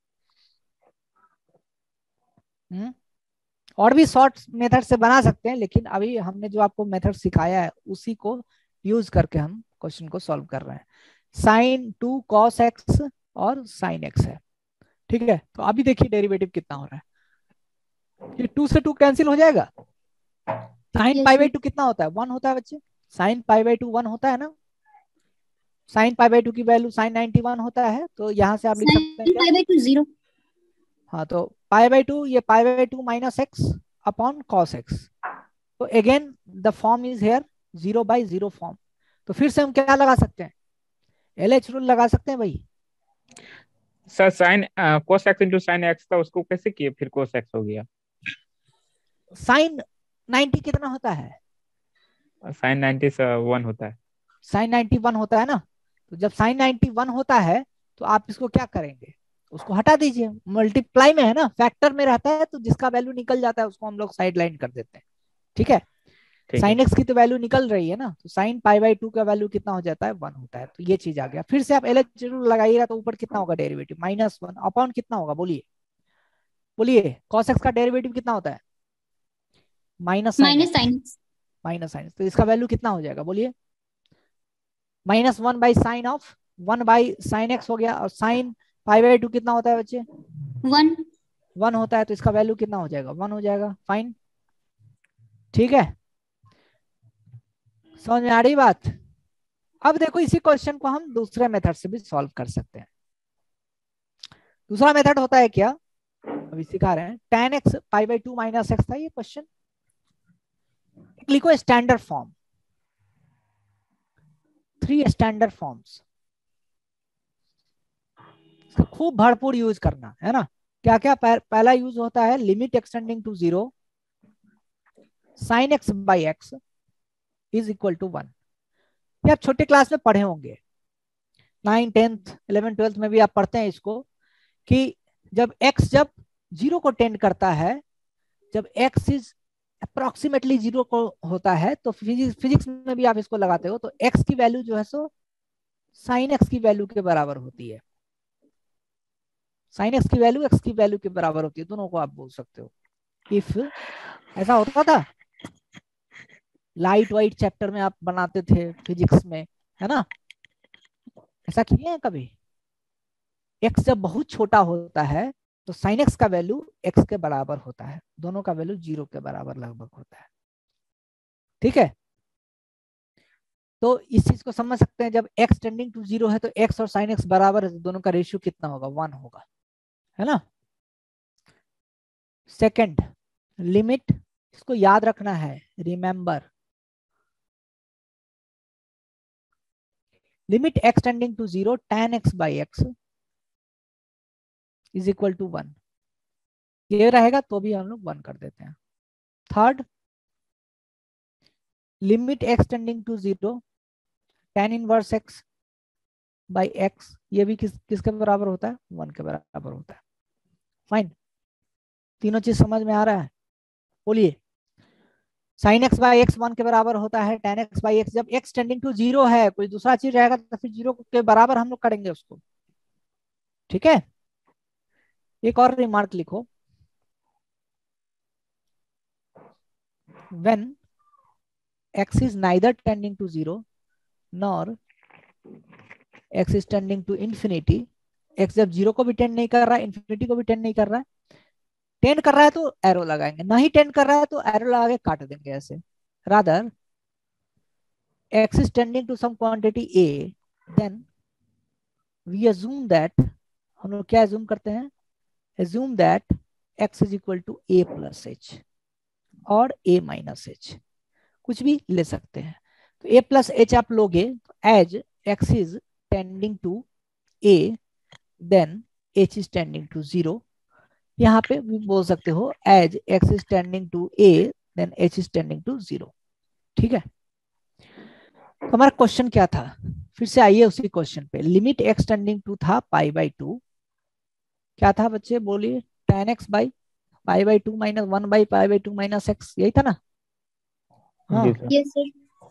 हम्म और भी शॉर्ट मेथड से बना सकते हैं, लेकिन अभी हमने जो आपको मेथड सिखाया है उसी को यूज करके हम क्वेश्चन को सॉल्व कर रहे हैं। साइन टू कॉस एक्स और साइन एक्स है। ठीक है, तो अभी देखिए डेरिवेटिव कितना हो रहा है, ये टू से टू कैंसिल हो जाएगा। साइन पाई बाई टू कितना होता है? वन होता है बच्चे, sine pi by two one होता है ना। साइन पाई बाई टू की वैल्यू साइन नाइनटी वन होता है, तो यहाँ से आप लिख सकते हैं क्या? Pi by two zero. हाँ, तो पाई बाई टू, ये pi by two minus x upon cos x. तो again the form is here zero by zero form. तो फिर से हम क्या लगा सकते हैं? एल एच रूल लगा सकते हैं भाई। Sir sine cos x into sine x था, उसको कैसे किए फिर कोस एक्स हो गया? साइन नाइनटी कितना होता है? साइन नाइन्टी से वन होता है। साइन नाइनटी वन होता है ना। तो जब साइन नाइनटी वन होता है तो आप इसको क्या करेंगे? उसको हटा दीजिए, मल्टीप्लाई में है ना, फैक्टर में रहता है तो जिसका वैल्यू निकल जाता है उसको हम लोग साइड लाइन कर देते हैं। ठीक है, साइन एक्स की तो वैल्यू निकल रही है ना, तो साइन पाई बाई टू का वैल्यू कितना हो जाता है? वन होता है। तो ये चीज आ गया। फिर से आप एल एच रूल लगाइएगा तो ऊपर कितना होगा डेरिवेटिव? माइनस वन अपॉन कितना होगा बोलिए, बोलिए कॉस एक्स का डेरिवेटिव कितना होता है? Minus sine minus sine. Minus sine, तो इसका वैल्यू कितना हो जाएगा बोलिए? Minus one by sine of one by sine x हो गया, और साइन पाई बाई टू कितना होता है बच्चे? वन। वन होता है, तो इसका वैल्यू कितना हो जाएगा? वन हो जाएगा। फाइन, ठीक है, समझ में आ रही बात? अब देखो इसी क्वेश्चन को हम दूसरे मेथड से भी सॉल्व कर सकते हैं। दूसरा मेथड होता है क्या, अभी सिखा रहे हैं। Tan x pi by two minus x था ये क्वेश्चन, लिखो standard form, three standard forms, खूब भरपूर यूज करना है ना। क्या क्या? पहला यूज होता है limit x tending to zero sine x by x is equal to one. ये आप छोटे क्लास में पढ़े होंगे, नाइन टेंथ इलेवन ट्वेल्थ में भी आप पढ़ते हैं इसको, कि जब x जब जीरो को टेंड करता है, जब x इज अप्रोक्सीमेटली जीरो को होता है, तो फिजिक्स फिजिक्स में भी आप इसको लगाते हो, तो x की वैल्यू जो है सो साइन x की वैल्यू के बराबर होती है। साइन x की वैल्यू x की वैल्यू के बराबर होती है, दोनों को आप बोल सकते हो। इफ ऐसा होता था, लाइट वाइट चैप्टर में आप बनाते थे फिजिक्स में, है ना, ऐसा किए हैं कभी? x जब बहुत छोटा होता है तो साइन x का वैल्यू x के बराबर होता है, दोनों का वैल्यू जीरो के बराबर लगभग होता है। ठीक है, तो इस चीज को समझ सकते हैं, जब x टेंडिंग टू जीरो है तो x और साइन x बराबर है, तो दोनों का रेशियो कितना होगा? वन होगा, है ना। सेकंड लिमिट, इसको याद रखना है, remember, limit x tending to zero tan x by x is equal to one, ये रहेगा तो भी हम लोग वन कर देते हैं। Third limit x tending to zero tan inverse x by x, ये भी किस किसके बराबर होता है? वन के बराबर होता है। फाइन, तीनों चीज समझ में आ रहा है? बोलिए। Sine x by x one के बराबर होता है, टेन एक्स बाई एक्स, जब एक्स टेंडिंग टू जीरो है, कोई दूसरा चीज रहेगा तो फिर जीरो के बराबर हम लोग करेंगे उसको। ठीक है, एक और रिमार्क लिखो, when x is neither tending to zero nor x is tending to infinity, x जब जीरो को भी टेंड नहीं कर रहा है, इन्फिनिटी को भी टेंड नहीं कर रहा है, टेंड कर रहा है तो एरो लगाएंगे, नहीं टेंड कर रहा है तो एरो लगा के काट देंगे ऐसे। Rather x is tending to some quantity a, then we assume that, हम लोग क्या assume करते हैं? assume that x is equal to a plus h और a minus h, कुछ भी ले सकते हैं। तो a plus h आप लोगे तो as x is tending to a, then h is tending to zero, यहाँ पे भी बोल सकते हो as x is tending to a, then h is tending to zero। ठीक है, तो हमारा क्वेश्चन क्या था? फिर से आइए उसी क्वेश्चन पे। लिमिट x टेंडिंग टू था पाई बाई टू, क्या था बच्चे बोलिए? tan x by pi by two minus one by pi by two minus x, यही था ना? हाँ, यस सर।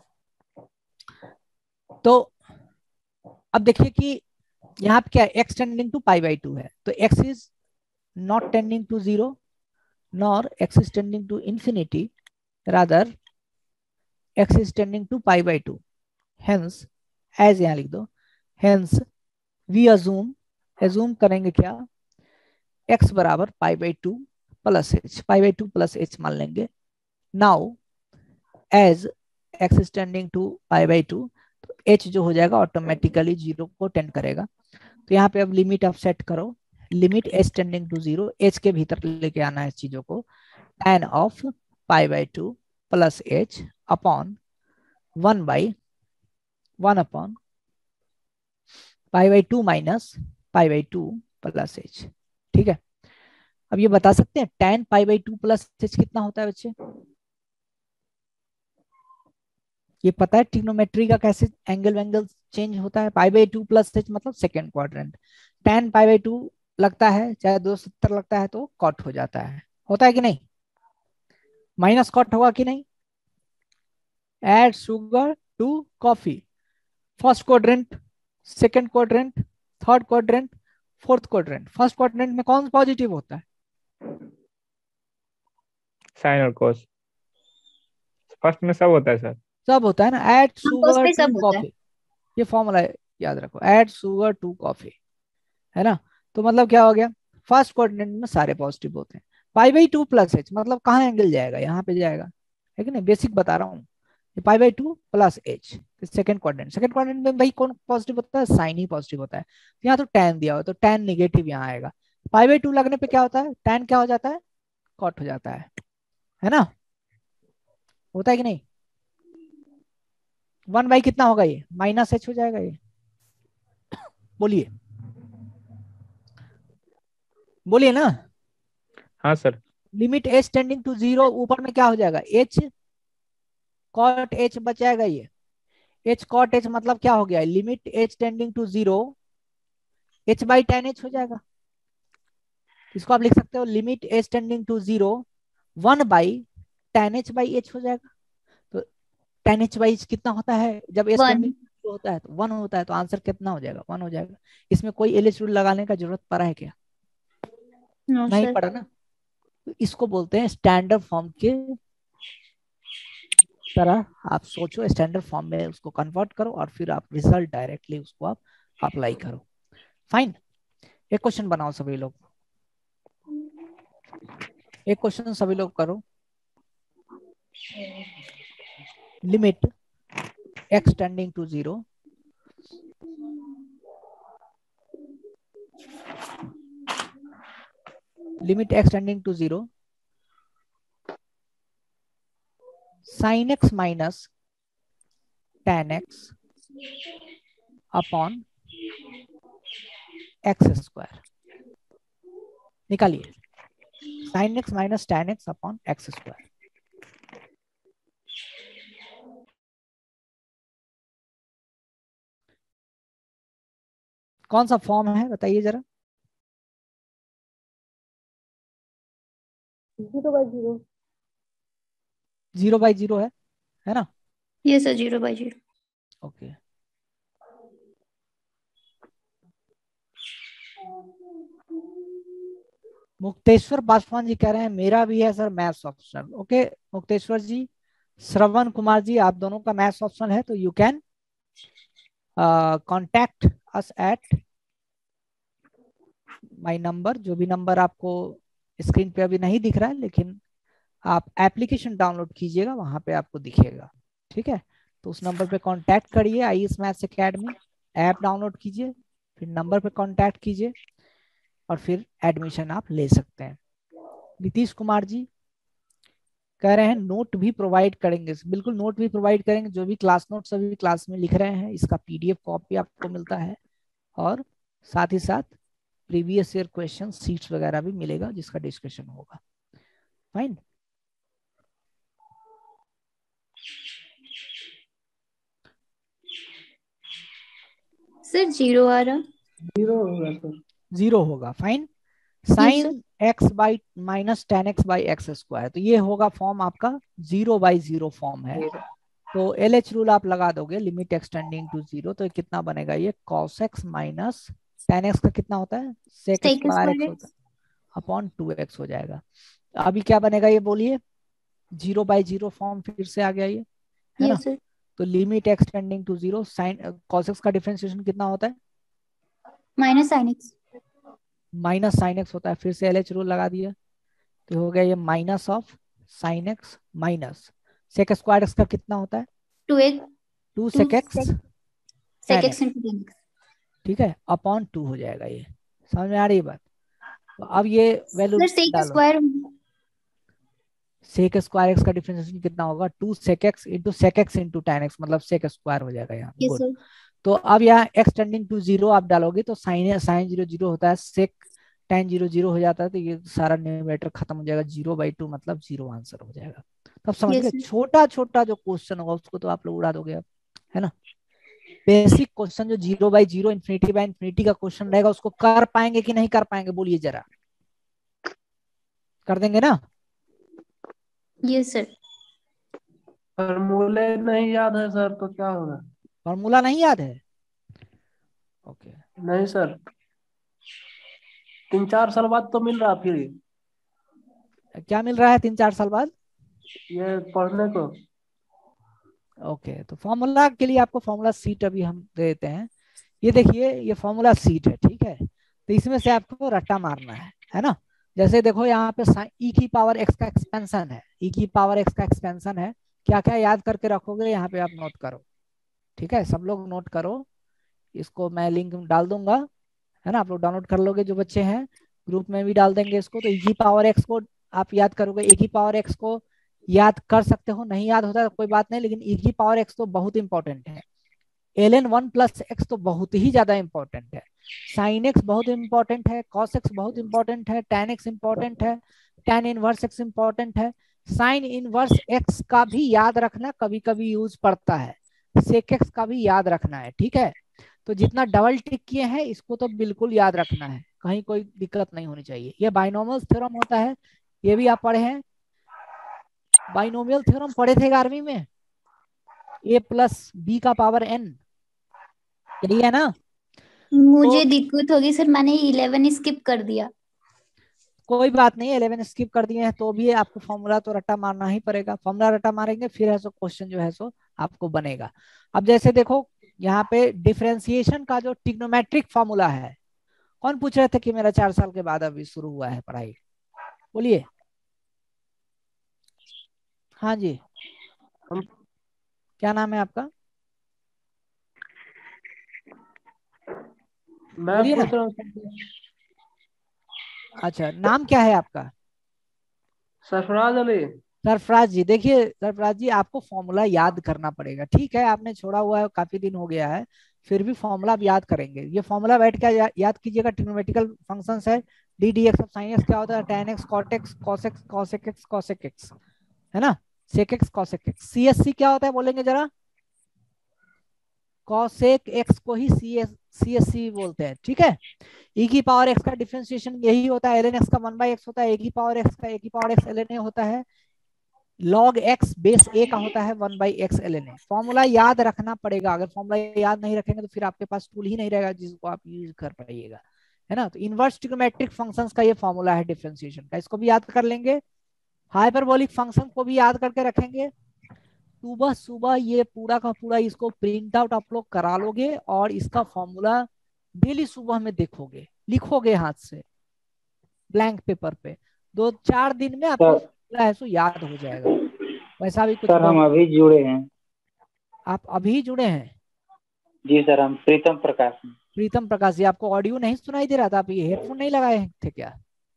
तो अब देखिए कि यहाँ पे क्या x tending to pi by two है, तो x is not tending to zero nor x is tending to infinity, rather x is tending to pi by two, hence as यहाँ लिख दो, हेंस वी अजूम, एजूम करेंगे क्या? x बराबर pi by two plus h, pi by two plus h मान लेंगे। Now as x is tending to pi by two, तो h जो हो जाएगा ऑटोमेटिकली जीरो को टेंड करेगा, तो यहाँ पे अब लिमिट आप सेट करो, limit h tending to zero, h के भीतर लेके आना है चीजों को, tan of pi by two plus h upon one by one upon pi by two minus pi by two plus h. ठीक है, अब ये बता सकते हैं tan pi by two plus h कितना होता है बच्चे? ये पता है ट्रिग्नोमेट्री का कैसे एंगल वेंगल चेंज होता है? Pi by two plus h मतलब second quadrant, tan pi by two लगता है चाहे दो सौ सत्तर लगता है तो कॉट हो जाता है, होता है कि नहीं? माइनस कॉट होगा कि नहीं? Add sugar to coffee, first quadrant, second quadrant, third quadrant, fourth quadrant, first quadrant में कौन पॉजिटिव होता है? साइन और कोस, फर्स्ट में सब होता है सर, सब होता है ना। एड कोस शुगर पे टू सब होता है। कॉफी, ये फॉर्मूला याद रखो, एड शुगर टू कॉफी, है ना। तो मतलब क्या हो गया? फर्स्ट क्वाड्रेंट में सारे पॉजिटिव होते हैं। Pi by two plus h मतलब कहाँ एंगल जाएगा? यहाँ पे जाएगा, है कि नहीं? बेसिक बता रहा हूँ, pi by two plus h, second quadrant, second quadrant में भाई कौन पॉजिटिव होता है? साइन ही पॉजिटिव होता है। यहाँ तो टैन दिया हो तो टैन निगेटिव यहाँ आएगा, पाई बाई टू लगने पे क्या होता है? टैन क्या हो जाता है? कॉट हो जाता है, है ना? होता है कि नहीं? वन बाई कितना होगा? ये माइनस एच हो जाएगा ये, बोलिए बोलिए ना। हाँ sir. Limit h tending to zero, ऊपर में क्या हो जाएगा? एच कॉट एच बच जाएगा, ये एच कॉट एच मतलब क्या हो गया? Limit h tending to zero h by tan h हो जाएगा, इसको आप लिख सकते हो limit h tending to zero one by tan h by h हो जाएगा। तो टेन एच बाई एच कितना होता है जब एच वन टेंडिंग होता है तो वन होता है, तो आंसर कितना हो जाएगा, वन हो जाएगा। इसमें कोई एल एच रूल लगाने का जरूरत पड़ा है क्या? नो नहीं सर। पड़ा ना। तो इसको बोलते हैं स्टैंडर्ड फॉर्म के तरह आप सोचो, स्टैंडर्ड फॉर्म में उसको कन्वर्ट करो और फिर आप रिजल्ट डायरेक्टली उसको आप अप्लाई करो। फाइन। एक क्वेश्चन बनाओ सभी लोग, एक क्वेश्चन सभी लोग करो। Limit x tending to zero limit x tending to zero sine x minus tan x upon x square. निकालिए sine x minus tan x upon x square. कौन सा फॉर्म है बताइए जरा? Zero by zero. Zero by zero है है ना? ये sir zero by zero. Okay. Mukteshwar Paswan ji कह रहे हैं मेरा भी है sir maths option. Okay Mukteshwar ji, Shravan Kumar जी आप दोनों का मैथ्स ऑप्शन है, तो you can contact us at my number, जो भी नंबर आपको स्क्रीन पे अभी नहीं दिख रहा है, लेकिन आप एप्लीकेशन डाउनलोड कीजिएगा वहां पे आपको दिखेगा। ठीक है, तो उस नंबर पे कांटेक्ट करिए, IAS maths academy app download कीजिए, फिर नंबर पे कांटेक्ट कीजिए और फिर एडमिशन आप ले सकते हैं। नीतीश कुमार जी कह रहे हैं नोट भी प्रोवाइड करेंगे। बिल्कुल नोट भी प्रोवाइड करेंगे, जो भी क्लास नोट सभी क्लास में लिख रहे हैं इसका पीडीएफ कॉपी आपको मिलता है, और साथ ही साथ प्रीवियस ईयर क्वेश्चन सीट्स वगैरह भी मिलेगा जिसका डिस्कशन होगा। फाइन। सर जीरो आ रहा। जीरो होगा सर। जीरो होगा। Fine. Yes, sine x by minus tan x by x square, तो ये होगा फॉर्म आपका जीरो बाई जीरो फॉर्म है। तो एल एच रूल आप लगा दोगे लिमिट एक्सटेंडिंग टू जीरो, तो कितना बनेगा ये cos x minus tan x का कितना होता है sec Sec square square x x. होता है अपॉन टू एक्स हो जाएगा। तो अभी क्या बनेगा ये बोलिए? जीरो बाई जीरो फॉर्म फिर से आ गया ये, है ना? Yes, sir. तो limit x tending to zero sine cos x का डिफरेंशिएशन कितना होता है? Minus sin x. Minus sine x होता है। फिर से एल एच रूल लगा दिया, तो हो गया ये minus of sine x minus sec square x का कितना होता है? Two x. Two two sec x sec tan sec x x, into tan x. ठीक है, अपॉन टू हो जाएगा। ये समझ में आ रही है बात? तो अब ये वैल्यू Sir, sec डालो, square. सेक स्क्वायर एक्स का डिफरेंशिएशन कितना होगा? Two sec x into sec x into tan x, मतलब सेक स्क्वायर हो जाएगा यहाँ। Yes, good. sir. तो अब यहाँ एक्स टेंडिंग टू जीरो आप डालोगे तो साइन साइन जीरो जीरो होता है, सेक टेन जीरो जीरो हो जाता है, तो ये सारा न्यूमरेटर खत्म हो जाएगा, जीरो बाई टू मतलब जीरो आंसर हो जाएगा। तब समझ Yes, गए? sir. छोटा छोटा जो क्वेश्चन होगा उसको तो आप लोग उड़ा दोगे अब, है ना? बेसिक क्वेश्चन जो zero by zero infinity by infinity का क्वेश्चन रहेगा उसको कर पाएंगे कि नहीं कर पाएंगे बोलिए जरा? कर देंगे ना? Yes, sir. फॉर्मूले नहीं याद है सर तो क्या होगा? फॉर्मूला नहीं याद है? ओके। नहीं सर, तीन चार साल बाद तो मिल रहा फिर क्या मिल रहा है तीन चार साल बाद? ये पढ़ने को। ओके, तो फॉर्मूला के लिए आपको फॉर्मूला सीट अभी हम दे देते हैं। ये देखिए ये फॉर्मूला सीट है, ठीक है? तो इसमें से आपको रट्टा मारना है, है ना? जैसे देखो यहाँ पे ई की पावर एक्स का एक्सपेंशन है, ई की पावर एक्स का एक्सपेंशन है, क्या क्या याद करके रखोगे यहाँ पे आप नोट करो। ठीक है, सब लोग नोट करो, इसको मैं लिंक डाल दूंगा, है ना? आप लोग डाउनलोड कर लोगे जो बच्चे हैं, ग्रुप में भी डाल देंगे इसको। तो ई की पावर एक्स को आप याद करोगे, ए की पावर एक्स को याद कर सकते हो, नहीं याद होता है तो कोई बात नहीं, लेकिन ई की पावर एक्स तो बहुत इंपॉर्टेंट है। L n one plus x तो बहुत ही ज्यादा इंपॉर्टेंट है, साइन एक्स बहुत इंपॉर्टेंट है, कॉस एक्स बहुत इंपॉर्टेंट है, टेन एक्स इंपॉर्टेंट है, टेन इनवर्स एक्स इंपॉर्टेंट है, साइन इनवर्स एक्स का भी याद रखना, कभी कभी यूज पड़ता है, सेक एक्स का भी याद रखना है। ठीक है, तो जितना डबल टिक किए हैं इसको तो बिल्कुल याद रखना है, कहीं कोई दिक्कत नहीं होनी चाहिए। ये बाइनोमियल थ्योरम होता है, ये भी आप पढ़े हैं। बाइनोमियल थ्योरम पढ़े थे ग्यारहवीं में, ए प्लस बी का पावर एन, यही है ना। मुझे तो दिक्कत होगी सर, मैंने इलेवन स्किप कर दिया। कोई बात नहीं, इलेवन स्किप कर दिए हैं तो भी आपको फॉर्मूला तो रट्टा मारना ही पड़ेगा। फॉर्मूला रट्टा मारेंगे फिर है सो क्वेश्चन जो है सो आपको बनेगा। अब जैसे देखो यहाँ पे डिफरेंशिएशन का जो ट्रिग्नोमेट्रिक फॉर्मूला है, कौन पूछ रहे थे कि मेरा चार साल के बाद अभी शुरू हुआ है पढ़ाई, बोलिए। हाँ जी, हम क्या नाम है आपका, मैं बोलिए ना। पूछ रहा हूँ सर। अच्छा, नाम क्या है आपका। सरफराज अली। सरफराज जी, देखिए सरफराज जी, आपको फॉर्मूला याद करना पड़ेगा, ठीक है। आपने छोड़ा हुआ है, काफी दिन हो गया है, फिर भी फॉर्मूला आप याद करेंगे। ये फॉर्मूला बैठ के या, याद कीजिएगा। ट्रिग्नोमेट्रिकल फंक्शंस है, d d x of sine x क्या होता है, tan x cot x cos x cosec x cosec x, है ना, sec x cosec x. C s c क्या होता है बोलेंगे जरा, cosec एक्स को ही सी एस सी एस सी बोलते हैं, ठीक है। e की पावर एक्स का डिफरेंशिएशन यही होता है, ln x का वन बाई एक्स होता है, a की पावर एक्स का a की पावर एक्स ln a होता है, log x बेस a का होता है one by x ln a। Formula याद रखना पड़ेगा, अगर फॉर्मूला याद नहीं रखेंगे तो फिर आपके पास टूल ही नहीं रहेगा जिसको आप यूज कर पाइएगा, है ना। तो इनवर्स ट्रिग्नोमेट्रिक फंक्शंस का ये फॉर्मूला है डिफरेंशिएशन का, इसको भी याद कर लेंगे। हाइपरबोलिक फंक्शन को भी याद करके रखेंगे। सुबह सुबह ये पूरा का पूरा इसको प्रिंट आउट आप लोग करा लोगे और इसका फॉर्मूला डेली सुबह में देखोगे, लिखोगे हाथ से ब्लैंक पेपर पे, दो चार दिन में आपको सर फॉर्मूला है सो याद हो जाएगा। वैसा भी कुछ सर हम बहुत, अभी जुड़े हैं। आप अभी जुड़े हैं। जी सर, हम प्रीतम प्रकाश हैं। प्रीतम प्रकाश जी, आपको ऑडियो नहीं सुनाई दे रहा था, आप ये हेडफोन नहीं लगाए थे क्या।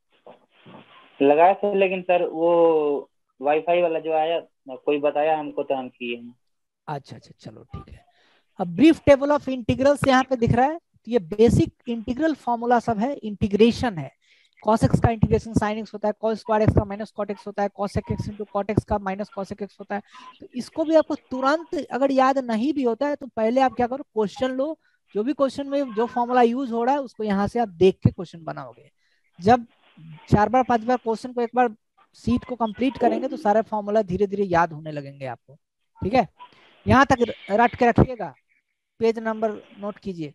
लगाए थे लेकिन सर वो वाईफाई वाला जो आया कोई बताया हमको तो हम किए हैं। अच्छा अच्छा, चलो ठीक है। अब ब्रीफ टेबल ऑफ इंटीग्रल्स यहाँ पे दिख रहा है, तो ये बेसिक इंटीग्रल फॉर्मूला सब है, इंटीग्रेशन है। cos x का इंटीग्रेशन sin x होता है, cos स्क्वायर x का माइनस cot x होता है, cos x into cot x का माइनस cos x होता है। तो इसको भी आपको तुरंत अगर याद नहीं भी होता है तो पहले आप क्या करो, क्वेश्चन लो, जो भी क्वेश्चन में जो फॉर्मूला यूज हो रहा है उसको यहाँ से आप देख के क्वेश्चन बनाओगे। जब चार बार पांच बार क्वेश्चन को एक बार सीट को कंप्लीट करेंगे तो सारे फॉर्मूला धीरे धीरे याद होने लगेंगे आपको, ठीक है। यहाँ तक रट के रखिएगा। पेज नंबर नोट कीजिए,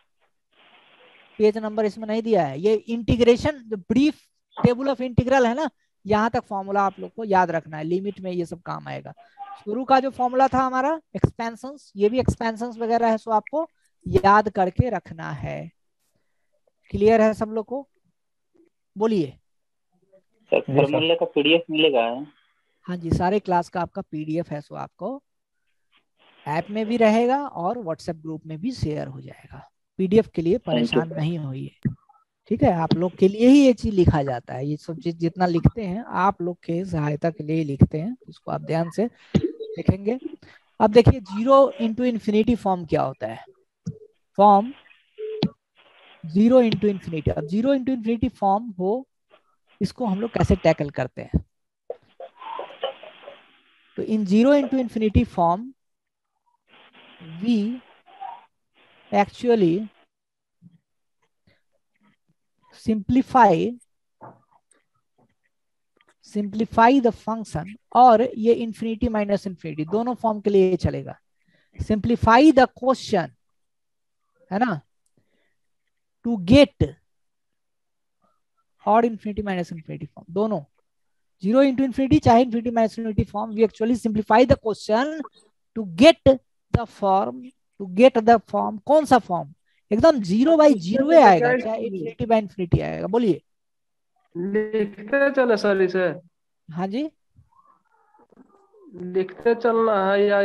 पेज नंबर इसमें नहीं दिया है। ये इंटीग्रेशन जो ब्रीफ टेबल ऑफ इंटीग्रल है ना, यहाँ तक फॉर्मूला आप लोग को याद रखना है, लिमिट में ये सब काम आएगा। शुरू का जो फॉर्मूला था हमारा एक्सपेंशंस, ये भी एक्सपेंशंस वगैरह है, सो आपको याद करके रखना है। क्लियर है सब लोग को, बोलिए। सर फॉर्मूले का पीडीएफ मिलेगा। हाँ जी, सारे क्लास का आपका पीडीएफ है, सो आपको ऐप में भी रहेगा और व्हाट्सएप ग्रुप में भी शेयर हो जाएगा। पीडीएफ के लिए परेशान नहीं होइए, ठीक है। आप लोग के लिए ही ये चीज लिखा जाता है, ये सब चीज जितना लिखते हैं आप लोग के सहायता के लिए लिखते हैं, इसको आप ध्यान से देखेंगे। अब देखिए जीरो इंटू इन्फिनिटी फॉर्म क्या होता है, फॉर्म जीरो इंटू इन्फिनिटी। अब जीरो इंटू इन्फिनिटी फॉर्म हो, इसको हम लोग कैसे टैकल करते हैं। तो इन zero into infinity form we actually simplify simplify the function, और ये इंफिनिटी माइनस इंफिनिटी दोनों फॉर्म के लिए चलेगा। सिंप्लीफाई द क्वेश्चन, है ना, टू गेट और इंफिनिटी माइनस इंफिनिटी फॉर्म दोनों, जीरो इंटू इंफिनिटी चाहे infinity minus infinity form, we actually simplify the question to get the form, to get the form. कौन सा फॉर्म, एकदम जीरो बाई जीरो आएगा चाहे इंफिनिटी बाई इंफिनिटी आएगा, बोलिए। लिखते चले सर इसे, हाँ जी, लिखते चलना है या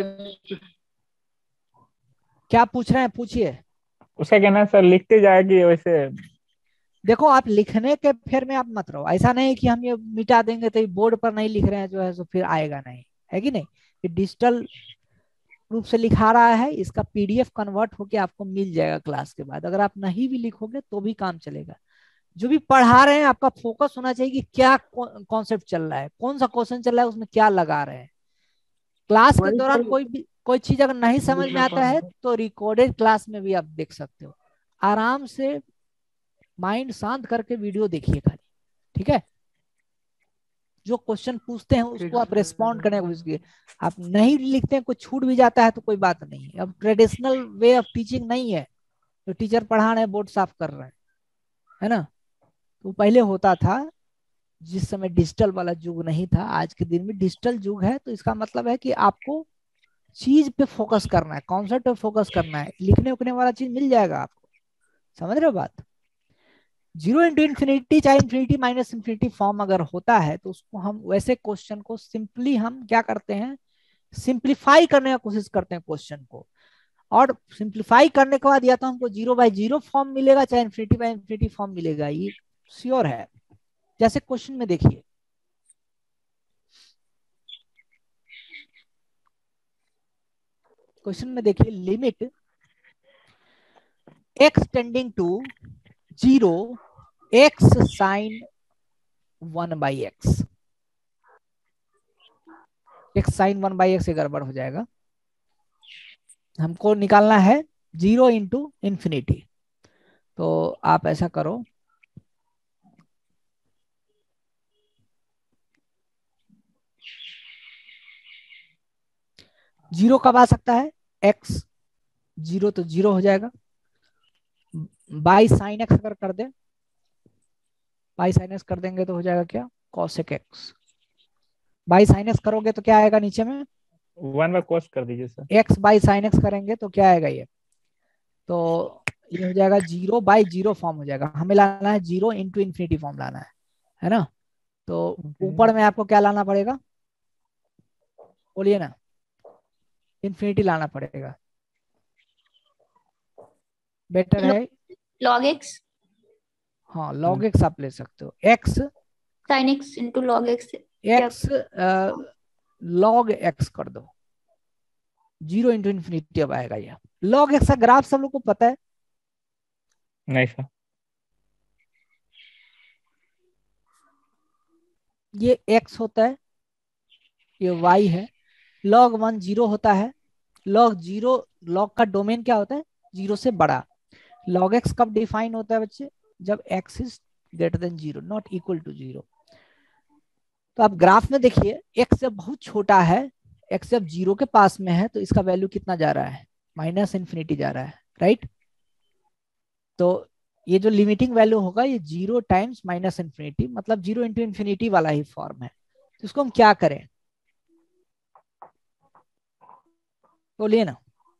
क्या पूछ रहे हैं पूछिए। उसका कहना है सर लिखते जाएगी वैसे। देखो आप लिखने के फेर में आप मत रहो, ऐसा नहीं कि हम ये मिटा देंगे तो बोर्ड पर नहीं लिख रहे हैं जो है, तो फिर आएगा नहीं, है कि नहीं। ये डिजिटल रूप से लिखा रहा है, इसका पीडीएफ कन्वर्ट होके आपको मिल जाएगा क्लास के बाद। अगर आप नहीं भी लिखोगे तो भी काम चलेगा। जो भी पढ़ा रहे हैं आपका फोकस होना चाहिए कि क्या कॉन्सेप्ट चल रहा है, कौन सा क्वेश्चन चल रहा है, उसमें क्या लगा रहे हैं। क्लास के दौरान कोई भी कोई चीज अगर नहीं समझ में आता है तो रिकॉर्डेड क्लास में भी आप देख सकते हो, आराम से माइंड शांत करके वीडियो देखिए खाली, ठीक है। जो क्वेश्चन पूछते हैं उसको आप रेस्पॉन्ड करने की कोशिश कीजिए। आप नहीं लिखते हैं, कुछ छूट भी जाता है तो कोई बात नहीं है। अब ट्रेडिशनल वे ऑफ टीचिंग नहीं है, तो टीचर पढ़ा रहे हैं, बोर्ड साफ कर रहे हैं, है ना। तो पहले होता था, जिस समय डिजिटल वाला युग नहीं था, आज के दिन में डिजिटल युग है, तो इसका मतलब है कि आपको चीज पे फोकस करना है, कॉन्सेप्ट पे फोकस करना है। लिखने उखने वाला चीज मिल जाएगा आपको, समझ रहे हो बात। जीरो इंटू इन्फिनिटी चाहे इन्फिनिटी माइनस इन्फिनिटी फॉर्म अगर होता है, तो उसको हम वैसे क्वेश्चन को सिंपली हम क्या करते हैं, सिंप्लीफाई करने की कोशिश करते हैं क्वेश्चन को। और सिंप्लीफाई करने के बाद या तो हमको जीरो बाई जीरो फॉर्म मिलेगा, चाहे इन्फिनिटी बाई इन्फिनिटी फॉर्म मिलेगा, ये श्योर है। जैसे क्वेश्चन में देखिए, क्वेश्चन में देखिए, limit x tending to zero x sine one by x. X sine one by x से गड़बड़ हो जाएगा। हमको निकालना है जीरो इंटू इन्फिनिटी। तो आप ऐसा करो, जीरो कब आ सकता है, एक्स जीरो तो जीरो हो जाएगा, बाई साइन एक्स अगर कर दे, बाई साइन एक्स कर देंगे तो हो जाएगा क्या, cosec x. By sine x करोगे तो क्या आएगा नीचे में, वन बाय कोस कर दीजिए sir. X by sine x करेंगे तो क्या आएगा ये, तो ये हो जाएगा जीरो बाई जीरो फॉर्म हो जाएगा। हमें लाना है जीरो इंटू इन्फिनिटी फॉर्म लाना है, है ना। तो ऊपर में आपको क्या लाना पड़ेगा, बोलिए ना, इन्फिनिटी लाना पड़ेगा, बेटर है। लॉग एक्स, हाँ लॉग एक्स आप ले सकते हो, x sine x into log x, x log x कर दो, जीरो इंटू इन्फिनिटी अब आएगा ये। लॉग एक्स का ग्राफ सब लोग को पता है, नहीं सर। ये एक्स होता है, ये वाई है, लॉग वन जीरो होता है, लॉग जीरो, लॉग का डोमेन क्या होता है, जीरो से बड़ा। लॉग एक्स कब डिफाइन होता है बच्चे, जब x is greater than zero, not equal to zero. तो आप ग्राफ में देखिए, एक्स जब बहुत छोटा है, एक्स जब जीरो के पास में है, तो इसका वैल्यू कितना जा रहा है, माइनस इन्फिनिटी जा रहा है, राइट। तो ये जो लिमिटिंग वैल्यू होगा, ये जीरो टाइम्स माइनस इन्फिनिटी, मतलब जीरो इंटू इन्फिनिटी वाला ही फॉर्म है। तो इसको हम क्या करें, बोलिए ना।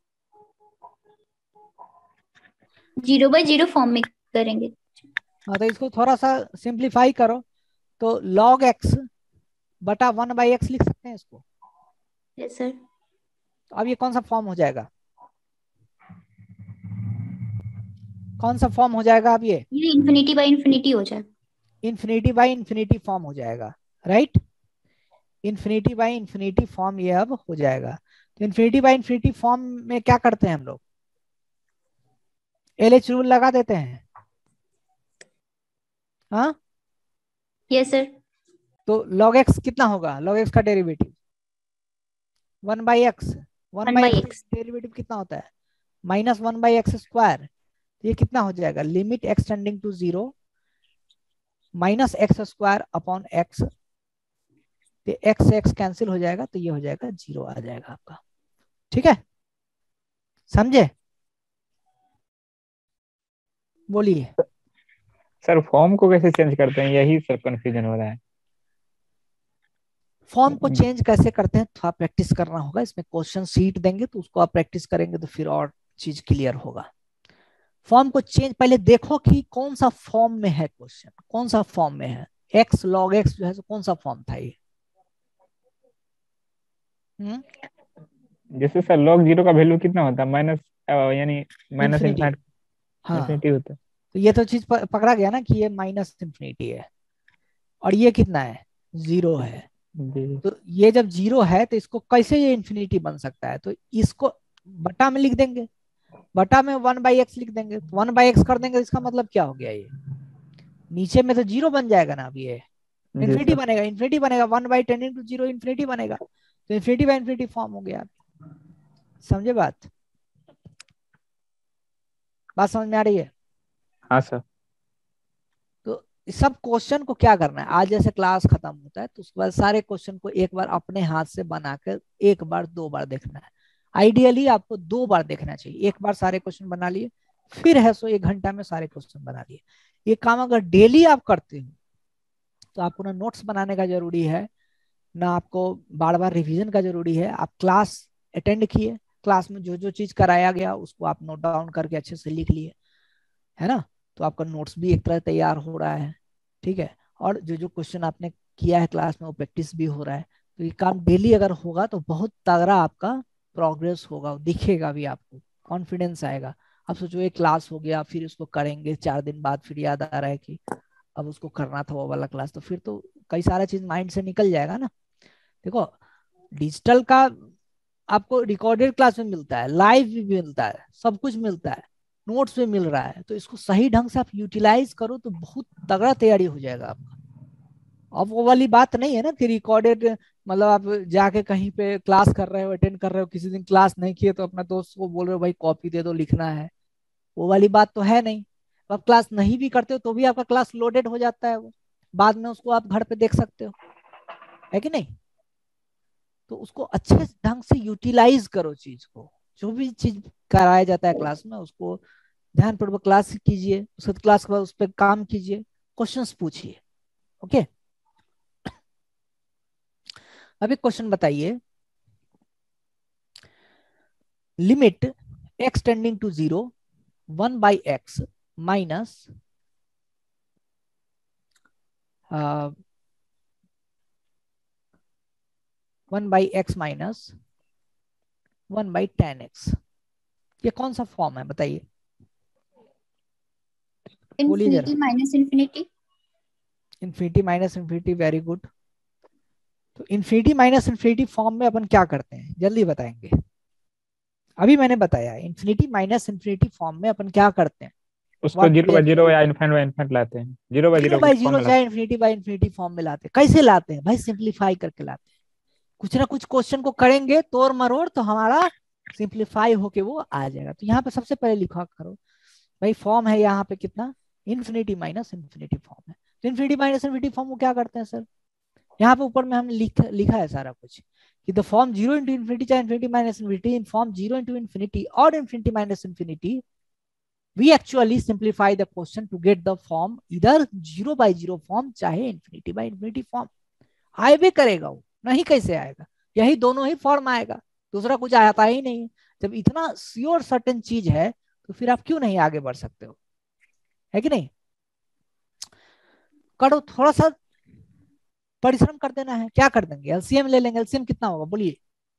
जीरो बाई जीरो फॉर्म में करेंगे। हाँ तो इसको थोड़ा सा सिंप्लीफाई करो, तो लॉग एक्स बटा वन बाई एक्स लिख सकते हैं इसको। Yes sir. तो अब ये कौन सा फॉर्म हो जाएगा, कौन सा फॉर्म हो जाएगा अब ये, ये इन्फिनिटी बाई इन्फिनिटी हो जाए, इन्फिनिटी बाई इन्फिनिटी फॉर्म हो जाएगा, right. Infinity by infinity form ये अब हो जाएगा। तो इन्फिनिटी बाई इन्फिनिटी फॉर्म में क्या करते हैं हम लोग, एल एच रूल लगा देते हैं, हाँ। Yes sir. तो log x कितना होगा, log x का derivative one by x, one one by by x x, derivative कितना होता है, minus one by x square. ये कितना हो जाएगा, limit x tending to zero minus x square upon x, x से एक्स कैंसिल हो जाएगा, तो ये हो जाएगा जीरो आ जाएगा आपका, ठीक है, समझे, बोलिए। सर फॉर्म को कैसे चेंज करते हैं, यही सर कंफ्यूजन हो रहा है। फॉर्म को चेंज कैसे करते हैं, थोड़ा प्रैक्टिस करना होगा, इसमें क्वेश्चन सीट देंगे तो उसको आप प्रैक्टिस करेंगे तो फिर और चीज क्लियर होगा। फॉर्म को चेंज, पहले देखो कि कौन सा फॉर्म में है क्वेश्चन, कौन सा फॉर्म में है, एक्स लॉग एक्स जो है, कौन सा फॉर्म था ये। हम्म, जैसे सर लॉग जीरो का वैल्यू कितना होता है, माइनस यानी माइनस इन्फिनिटी, इनफाइनाइट हाँ। इन्फिनिटी होता है। तो ये तो चीज प- पकड़ा गया ना कि ये माइनस इन्फिनिटी है, और ये कितना है, जीरो है। जी तो ये जब जीरो है तो इसको कैसे ये इन्फिनिटी बन सकता है, तो इसको बटा में लिख देंगे, बटा में वन बाई एक्स लिख देंगे, वन बाई एक्स कर देंगे, इसका मतलब क्या हो गया, ये नीचे में तो जीरो बन जाएगा ना, अब ये जी इन्फिनिटी सर। बनेगा, इन्फिनिटी बनेगा, one by tan into zero infinity बनेगा, तो इन्फिनिटी बाई इन्फिनिटी फॉर्म हो गया। समझे बात, बात समझ में आ रही है। हाँ सर। इस सब क्वेश्चन को क्या करना है, आज जैसे क्लास खत्म होता है तो उसके बाद सारे क्वेश्चन को एक बार अपने हाथ से बनाकर एक बार दो बार देखना है। आइडियली आपको दो बार देखना चाहिए, एक बार सारे क्वेश्चन बना लिए, फिर है सो एक घंटा में सारे क्वेश्चन बना लिए। ये काम अगर डेली आप करते हो तो आपको ना नोट्स बनाने का जरूरी है, ना आपको बार बार रिवीजन का जरूरी है। आप क्लास अटेंड किए, क्लास में जो जो चीज कराया गया उसको आप नोट डाउन करके अच्छे से लिख लिए, है ना, तो आपका नोट्स भी एक तरह तैयार हो रहा है, ठीक है। और जो जो क्वेश्चन आपने किया है क्लास में वो प्रैक्टिस भी हो रहा है। तो ये काम डेली अगर होगा तो बहुत तगड़ा आपका प्रोग्रेस होगा, दिखेगा भी, आपको कॉन्फिडेंस आएगा। अब सोचो एक क्लास हो गया, फिर उसको करेंगे, चार दिन बाद फिर याद आ रहा है कि अब उसको करना था वो वाला क्लास, तो फिर तो कई सारा चीज माइंड से निकल जाएगा ना। देखो डिजिटल का आपको रिकॉर्डेड क्लास में मिलता है, लाइव भी मिलता है, सब कुछ मिलता है, नोट्स भी मिल रहा है, तो इसको सही ढंग से आप यूटिलाइज करो तो बहुत तगड़ा तैयारी हो जाएगा आपका। अब वो वाली बात नहीं है ना कि रिकॉर्डेड मतलब आप जाके कहीं पे क्लास कर रहे हो, अटेंड कर रहे हो, किसी दिन क्लास नहीं किए तो अपना दोस्त को बोल रहे हो भाई कॉपी दे दो लिखना है, वो वाली बात तो है नहीं। आप क्लास नहीं भी करते हो तो भी आपका क्लास लोडेड हो जाता है, वो बाद में उसको आप घर पे देख सकते हो, है कि नहीं। तो उसको अच्छे ढंग से यूटिलाइज करो चीज को, जो भी चीज कराया जाता है क्लास में उसको ध्यानपूर्वक क्लास कीजिए, उसके क्लास के बाद उस पर काम कीजिए, क्वेश्चंस पूछिए। ओके, अब एक क्वेश्चन बताइए, limit x tending to zero one by x minus one by x minus one by tan x, ये कौन सा फॉर्म है बताइए, बोलिए जरा। Infinity minus infinity. Infinity minus infinity, very good. तो इन्फिनिटी माइनस इन्फिनिटी फॉर्म में अपन क्या करते हैं जल्दी बताएंगे। अभी मैंने बताया इन्फिनिटी माइनस इन्फिनिटी फॉर्म में अपन क्या करते हैं, उसको जीरो बाय जीरो या इनफाइनाइट बाय इनफाइनाइट लाते हैं, zero by zero zero by form zero में चाहे लाते इन्फिनिटी बाई इन्फिनिटी फॉर्म में लाते हैं। कैसे लाते हैं भाई, सिंप्लीफाई करके लाते हैं, कुछ ना कुछ क्वेश्चन को करेंगे तोड़ मरोड़ तो हमारा सिंप्लीफाई होके वो आ जाएगा। तो यहाँ पे सबसे पहले लिखा करो भाई, फॉर्म है यहाँ पे कितना, इन्फिनिटी माइनस इन्फिनिटी फॉर्म है। तो इन्फिनिटी माइनस इन्फिनिटी फॉर्म को क्या करते हैं सर, यहाँ पे ऊपर में हमने लिख, लिखा है सारा कुछ कि the form zero into infinity चाहे इन्फिनिटी माइनस इन्फिनिटी, इन फॉर्म जीरो इंटू इन्फिनिटी और infinity minus infinity, we actually simplify the question to get the form either zero by zero form चाहे infinity by infinity form। आए भी करेगा वो, नहीं कैसे आएगा, यही दोनों ही फॉर्म आएगा, दूसरा कुछ आता ही नहीं। जब इतना श्योर सर्टेन चीज है तो फिर आप क्यों नहीं आगे बढ़ सकते हो, है कि नहीं। करो, थोड़ा सा परिश्रम कर देना है, क्या कर देंगे, एलसीएम ले लेंगे। एलसीएम कितना होगा बोलिए,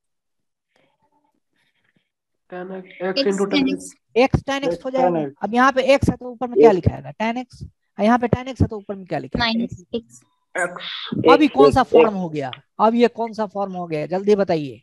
tan x into tan x. X tan x हो जाएगा। अब यहाँ पे एक्स है तो ऊपर में क्या लिखा है, टेन एक्स, यहाँ पे टेन एक्स है तो ऊपर में क्या लिखा है, माइनस एक्स। अभी कौन सा फॉर्म हो गया, अब ये कौन सा फॉर्म हो गया जल्दी बताइए,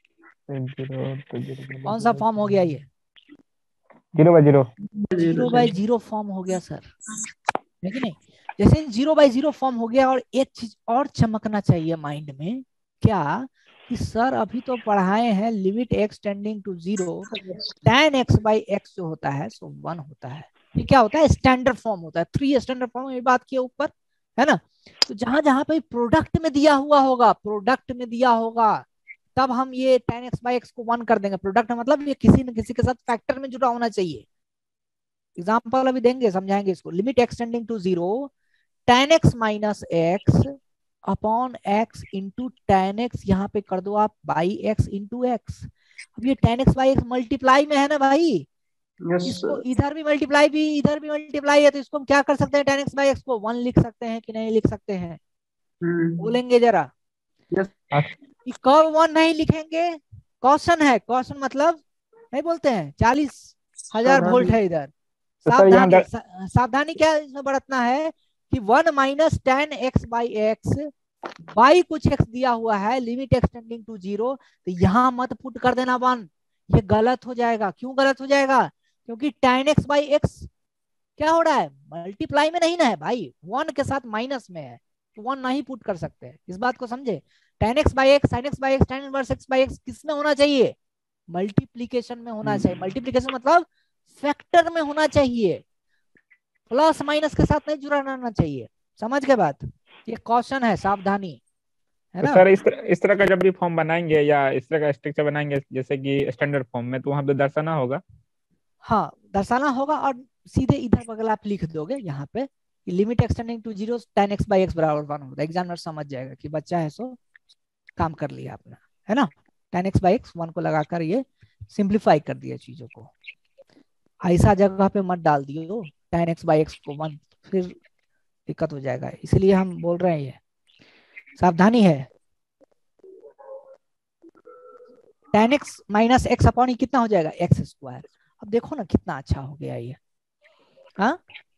कौन सा फॉर्म हो गया, ये zero by zero zero by zero form हो गया सर, है कि नहीं। जैसे जीरो बाय जीरो फॉर्म हो गया, और एक चीज और चमकना चाहिए माइंड में, क्या कि सर अभी तो पढ़ाए हैं limit x tending to zero tan x by x जो होता है सो वन होता है। ये क्या होता है, स्टैंडर्ड फॉर्म होता है, थ्री स्टैंडर्ड फॉर्म में बात किया ऊपर, है ना। तो जहां जहां पे प्रोडक्ट में दिया हुआ होगा, प्रोडक्ट में दिया होगा तब हम ये टेन एक्स बाई एक्स को वन कर देंगे। प्रोडक्ट मतलब ये किसी न किसी के साथ फैक्टर में जुड़ा होना चाहिए। एग्जाम्पल अभी देंगे, समझाएंगे इसको। Limit x tending to zero tan x minus x upon x into tan x, यहाँ पे कर दो आप बाई एक्स इंटू एक्स। अब ये tan x by x multiply में है ना भाई, यस इसको सर। इधर भी मल्टीप्लाई भी इधर भी मल्टीप्लाई है, तो इसको हम क्या कर सकते हैं, टेन एक्स बाई एक्स को वन लिख सकते हैं कि नहीं लिख सकते हैं, बोलेंगे जरा। यस कि कब वन नहीं लिखेंगे, क्वेश्चन है, क्वेश्चन मतलब नहीं बोलते हैं चालीस हजार वोल्ट है इधर। तो सर यहाँ सावधानी, द- सावधानी क्या इसमें बरतना है कि one minus tan x by x, by कुछ एक्स दिया हुआ है, limit x tending to zero, तो यहाँ मत पुट कर देना वन, ये गलत हो जाएगा। क्यों गलत हो जाएगा, क्योंकि टेन एक्स बाई एक्स क्या हो रहा है, मल्टीप्लाई में नहीं ना है भाई, वन के साथ माइनस में है, तो वन नहीं पुट कर सकते हैं, इस बात को समझे। Tan x by x, sine x by x, tan inverse x by x किस में होना चाहिए, मल्टीप्लीकेशन में होना चाहिए। मल्टीप्लीकेशन मतलब फैक्टर में होना चाहिए। प्लस माइनस के साथ नहीं जुड़ा रहना चाहिए, समझ के बात, ये क्वेश्चन है, सावधानी है तो ना। सर इस तरह इस तरह का जब भी फॉर्म बनाएंगे या इस तरह का स्ट्रक्चर बनाएंगे जैसे कि स्टैंडर्ड फॉर्म में, तो वहां पे दर्शाना होगा। हाँ दर्शाना होगा, और सीधे इधर बगल आप लिख दोगे यहाँ पे limit x tending to zero tan x by x बराबर वन होता है, एग्जामिनर समझ जाएगा कि बच्चा है सो काम कर लिया अपना, है ना। Tan x by x one को लगाकर ये सिंप्लीफाई कर दिया चीजों को, ऐसा जगह पे मत डाल दियो टेन एक्स बाई एक्स को वन, फिर दिक्कत हो जाएगा, इसलिए हम बोल रहे हैं ये सावधानी है। Tan x minus x upon कितना हो जाएगा, एक्स स्क्वायर। अब देखो ना कितना अच्छा हो गया ये, हाँ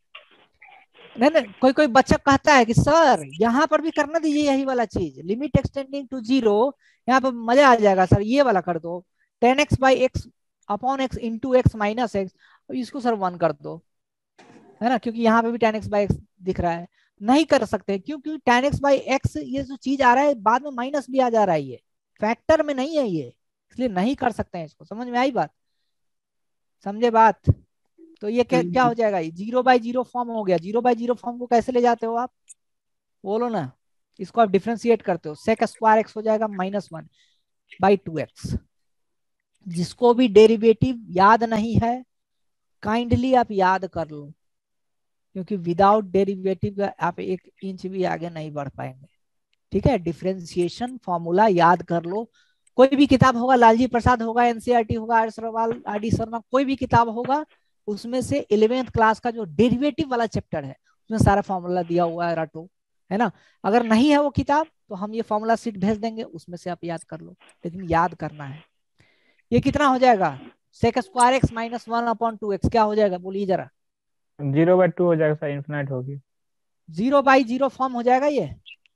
नहीं नहीं, कोई कोई बच्चा कहता है कि सर यहाँ पर भी करना दीजिए यही वाला चीज, लिमिट एक्सटेंडिंग टू जीरो, यहाँ पर मजा आ जाएगा सर, ये वाला कर दो, tan x by x upon x into x minus x, इसको सर वन कर दो, है ना, क्योंकि यहाँ पे भी टेन एक्स बाई एक्स दिख रहा है। नहीं कर सकते क्योंकि टेन एक्स बाई एक्स ये जो चीज आ रहा है बाद में माइनस भी आ जा रहा है, ये फैक्टर में नहीं है ये, इसलिए नहीं कर सकते हैं इसको, समझ में आई बात, समझे बात। तो ये क्या क्या हो जाएगा, जीरो बाई जीरो फॉर्म हो गया। जीरो बाई जीरो फॉर्म को कैसे ले जाते हो आप, बोलो ना, इसको आप डिफ्रेंशिएट करते हो, सेक स्क्वायर एक्स हो जाएगा minus one by two x. जिसको भी डेरिवेटिव याद नहीं है काइंडली आप याद कर लो, क्योंकि विदाउट डेरिवेटिव आप एक इंच भी आगे नहीं बढ़ पाएंगे, ठीक है। डिफरेंशिएशन फॉर्मूला याद कर लो, कोई भी किताब होगा, लालजी प्रसाद होगा, एनसीईआरटी होगा, R Sarwal, R D Sharma, कोई भी किताब होगा, उसमें से इलेवेंथ क्लास का जो डेरिवेटिव वाला चैप्टर है उसमें सारा फॉर्मूला दिया हुआ है, रटो, है ना। अगर नहीं है वो किताब तो हम ये फॉर्मूला सीट भेज देंगे, उसमें से आप याद कर लो, लेकिन याद करना है। ये कितना हो जाएगा, sec square x minus one upon two x, क्या हो जाएगा बोलिए जरा। जीरो बाई टू हो जाएगा सर, इन्फिनाइट होगी। जीरो बाई जीरो फॉर्म हो जाएगा ये,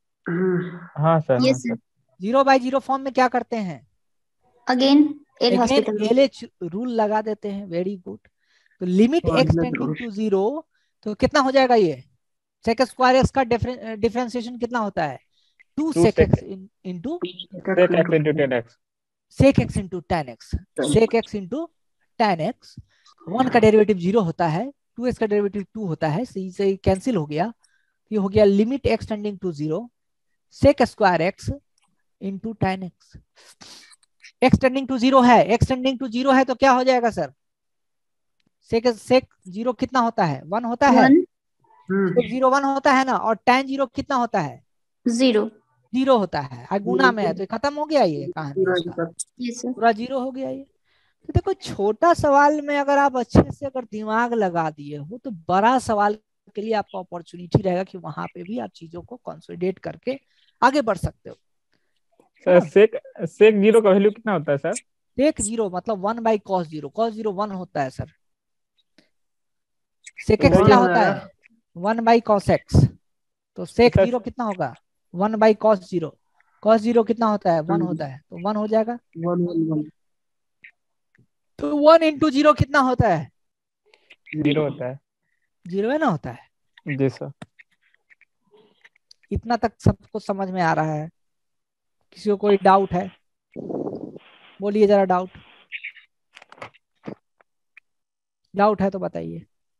हाँ सर, हाँ yes sir. Sir. Zero by zero form में क्या करते हैं, again L again hospital L H rule लगा देते हैं, वेरी गुड। तो लिमिट एक्सटेंडिंग टू जीरो, तो कितना हो जाएगा ये, सेक स्क्वायर एक्स का डिफरेंशिएशन कितना होता है, two two sec sec x into sec x into tan x, sec x into tan x, sec x into tan x. One का डेरिवेटिव जीरो होता है, टू एक्स का डेरिवेटिव टू होता है, सही से कैंसिल हो गया, ये हो गया limit x tending to zero sec square x into tan x. X tending to zero है, एक्सटेंडिंग टू जीरो है तो क्या हो जाएगा सर, सेक सेक जीरो कितना होता है, वन होता है, वन सेक जीरो वन होता है ना, और टेन जीरो कितना होता है, जीरो। जीरो होता है, और गुना में है तो खत्म हो गया ये कहानी इसका, यस सर। पूरा जीरो हो गया ये। तो देखो छोटा सवाल में अगर आप अच्छे से अगर दिमाग लगा दिए हो तो बड़ा सवाल के लिए आपका अपॉर्चुनिटी रहेगा कि वहां पे भी आप चीजों को कंसोलिडेट करके आगे बढ़ सकते हो। सर सेक सेक जीरो का वैल्यू कितना होता है सर, सेक जीरो मतलब one by cos zero, cos zero one होता है सर, सेक एक्स क्या होता है, वन बाई कॉस एक्स, तो सेक जीरो कितना होगा, one by cos zero, cos zero कितना होता है, वन होता है, तो वन हो जाएगा। वन वन वन तो वन इंटू जीरो कितना होता है, जीरो होता है। जीरो है ना होता है। जी सर। इतना तक सबको समझ में आ रहा है, किसी को कोई डाउट है, बोलिए जरा, डाउट डाउट है तो बताइए।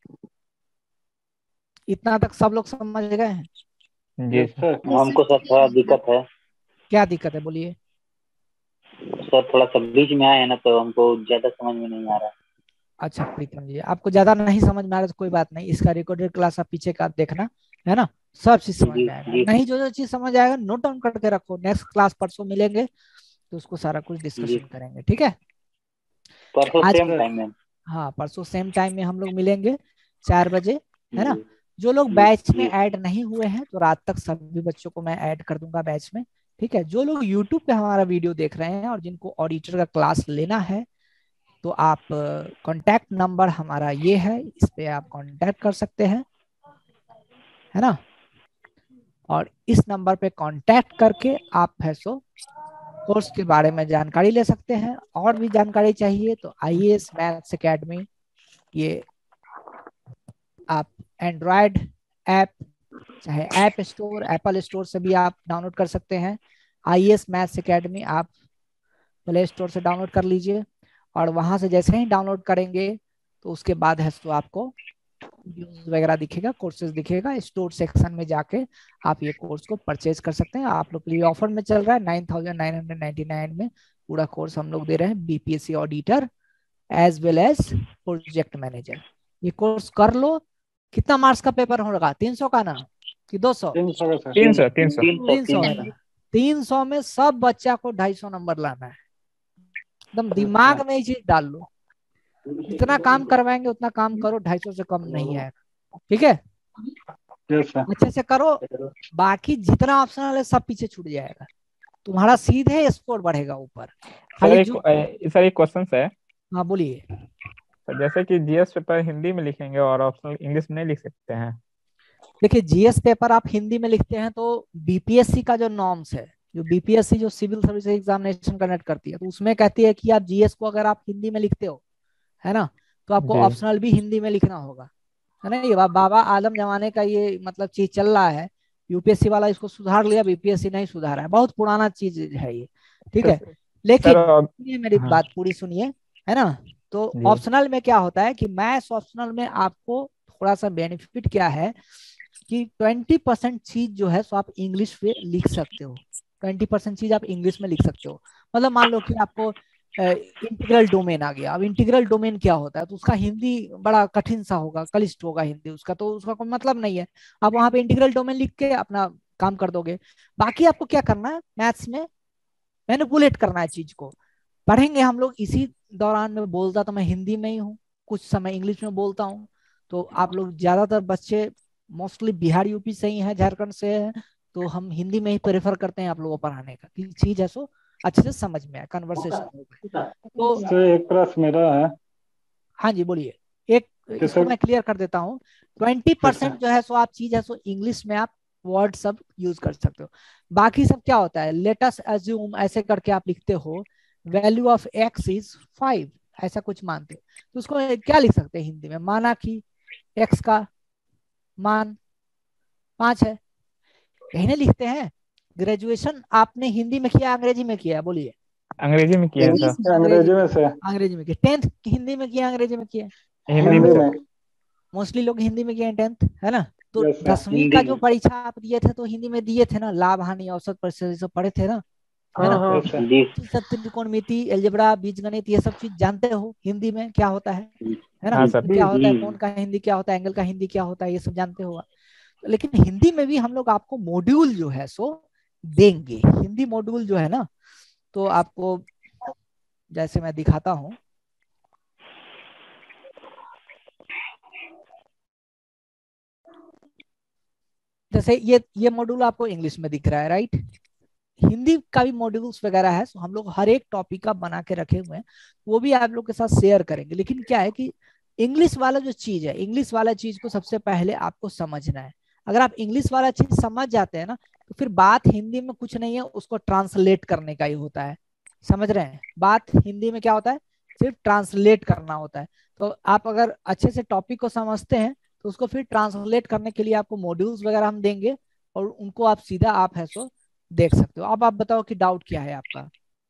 इतना तक सब लोग समझ गए हैं, जी सर। हमको सर थोड़ा दिक्कत है क्या दिक्कत है बोलिए। सर, थोड़ा सा बीच में आए हैं ना तो हमको ज्यादा समझ में नहीं आ रहा। अच्छा प्रीतम जी, आपको ज्यादा नहीं समझ में आ रहा तो कोई बात नहीं, इसका रिकॉर्डेड क्लास आप पीछे का देखना, है ना, सब चीज समझ जी में आएगा। जी नहीं जो जो चीज समझ आएगा नोट डाउन करके रखो, नेक्स्ट क्लास परसों मिलेंगे तो उसको सारा कुछ जी डिस्कशन करेंगे, ठीक है। परसों आज सेम टाइम में। हाँ परसों सेम टाइम में हम लोग मिलेंगे चार बजे, है ना। जी जो लोग बैच में जी ऐड नहीं हुए हैं तो रात तक सभी बच्चों को मैं ऐड कर दूंगा बैच में, ठीक है। जो लोग यूट्यूब पे हमारा वीडियो देख रहे हैं और जिनको ऑडिटर का क्लास लेना है तो आप कांटेक्ट नंबर हमारा ये है, इस पे आप कांटेक्ट कर सकते हैं, है ना। और इस नंबर पे कांटेक्ट करके आप है सो कोर्स के बारे में जानकारी ले सकते हैं। और भी जानकारी चाहिए तो I A S maths academy, ये आप एंड्रॉयड ऐप चाहे ऐप स्टोर एप्पल स्टोर से भी आप डाउनलोड कर सकते हैं। I A S maths academy आप प्ले स्टोर से डाउनलोड कर लीजिए, और वहां से जैसे ही डाउनलोड करेंगे तो उसके बाद है तो आपको वीडियोस वगैरह दिखेगा, कोर्सेज दिखेगा, स्टोर सेक्शन में जाके आप ये कोर्स को परचेज कर सकते हैं। आप लोग के लिए ऑफर में चल रहा है nine thousand nine hundred ninety nine में पूरा कोर्स हम लोग दे रहे हैं, BPSC auditor as well as project manager. ये कोर्स कर लो। कितना मार्क्स का पेपर होगा? तीन सौ का ना कि दो सौ? तीन सौ का सर। तीन सौ तीन सौ तीन सौ है ना? तीन सौ में सब बच्चा को ढाई सौ नंबर लाना है। एकदम दिमाग में ये चीज डाल लो, जितना काम करवाएंगे उतना काम करो, ढाई सौ से कम नहीं आएगा। ठीक है, यस सर। अच्छे से करो, बाकी जितना ऑप्शनल है सब पीछे छूट जाएगा, तुम्हारा सीधे स्कोर बढ़ेगा ऊपर। सर खाली एक जो ए, सर एक क्वेश्चन है। हाँ बोलिए। सर जैसे कि जीएस पेपर हिंदी में लिखेंगे और ऑप्शनल इंग्लिश में नहीं लिख सकते हैं? देखिए जीएस पेपर आप हिंदी में लिखते हैं तो बीपीएससी का जो नॉर्म्स है, जो बीपीएससी जो सिविल सर्विस एग्जामिनेशन कंडक्ट करती है, तो उसमें कहती है कि आप जीएस को अगर आप हिंदी में लिखते हो, है ना, तो आपको जी। ऑप्शनल भी हिंदी में लिखना होगा, है ना। ये बा, बाबा आलम जमाने का ये मतलब चीज चल रहा है, यूपीएससी वाला इसको सुधार लिया, बीपीएससी नहीं सुधारा है, बहुत पुराना चीज है ये। ठीक है, सर लेकिन अब- सुनिए मेरी हाँ बात पूरी सुनिए, है ना। तो जी ऑप्शनल में क्या होता है कि मैथ्स ऑप्शनल में आपको थोड़ा सा बेनिफिट क्या है कि ट्वेंटी परसेंट चीज जो है सो आप इंग्लिश में लिख सकते हो, ट्वेंटी परसेंट चीज आप इंग्लिश में लिख सकते हो। मतलब मान लो कि आपको इंटीग्रल डोमेन आ गया, अब इंटीग्रल डोमेन क्या होता है तो उसका हिंदी बड़ा कठिन सा होगा, क्लिष्ट होगा हिंदी उसका, तो उसका कोई मतलब नहीं है। आप वहां पे इंटीग्रल डोमेन लिख के अपना काम कर दोगे। बाकी आपको क्या करना है, मैथ्स में मैनिपुलेट करना है चीज को। पढ़ेंगे हम लोग, इसी दौरान में बोलता तो मैं हिंदी में ही हूँ, कुछ समय इंग्लिश में बोलता हूँ। तो आप लोग ज्यादातर बच्चे मोस्टली बिहार यूपी से ही हैं, झारखंड से हैं, तो हम हिंदी में ही प्रेफर करते हैं आप लोगों को पढ़ाने का, कि चीज है सो अच्छे से समझ में आए, कन्वर्सेशन हो गए। तो सर एक प्रश्न मेरा है हाँ जी बोलिए। एक कि इसको सर मैं क्लियर कर देता हूँ, ट्वेंटी ठीक परसेंट है। जो है सो आप चीज है सो इंग्लिश में आप वर्ड सब यूज कर सकते हो। बाकी सब क्या होता है, लेटस अज्यूम ऐसे करके आप लिखते हो, value of x is five, ऐसा कुछ मानते हो, तो उसको क्या लिख सकते हैं हिंदी में, माना कि एक्स का मान पांच है, यही नहीं लिखते हैं। ग्रेजुएशन आपने हिंदी में किया अंग्रेजी में किया, बोलिए। अंग्रेजी में किया है इंग्लिश सर। में। अंग्रेजी में से अंग्रेजी में किया। टेंथ हिंदी में किया अंग्रेजी में किया? हिंदी में हिंदी सर। में। मोस्टली लोग हिंदी में किए टेंथ, है ना। तो यस सर। दसवीं हिंदी का जो में। परीक्षा आप दिए थे तो हिंदी में दिए थे ना, लाभ हानि औसत परिस्थिति सब पढ़े थे ना, है हाँ ना। हाँ यस सर। जी। ये सब त्रिकोणमिति, अलजेब्रा, बीजगणित, ये सब चीज जानते हो हिंदी में क्या होता है है ना। हाँ सर। क्या होता है, जी। कोण का हिंदी क्या होता है, एंगल का हिंदी क्या होता है, ये सब जानते हो। लेकिन हिंदी में भी हम लोग आपको मॉड्यूल जो है सो देंगे, हिंदी मॉड्यूल जो है ना, तो आपको जैसे मैं दिखाता हूं, जैसे ये ये मॉड्यूल आपको इंग्लिश में दिख रहा है, राइट। हिंदी का भी मॉड्यूल्स वगैरह है, तो हम लोग हर एक टॉपिक का बना के रखे हुए हैं, वो भी आप लोग के साथ शेयर करेंगे। लेकिन क्या है कि इंग्लिश वाला जो चीज है, इंग्लिश वाला चीज को सबसे पहले आपको समझना है। अगर आप इंग्लिश वाला चीज समझ जाते हैं ना, तो फिर बात हिंदी में कुछ नहीं है, उसको ट्रांसलेट करने का ही होता है। समझ रहे हैं, बात हिंदी में क्या होता है, सिर्फ ट्रांसलेट करना होता है। तो आप अगर अच्छे से टॉपिक को समझते हैं तो उसको फिर ट्रांसलेट करने के लिए आपको मॉड्यूल्स वगैरह हम देंगे, और उनको आप सीधा आप है सो देख सकते हो। अब आप बताओ कि डाउट क्या है आपका,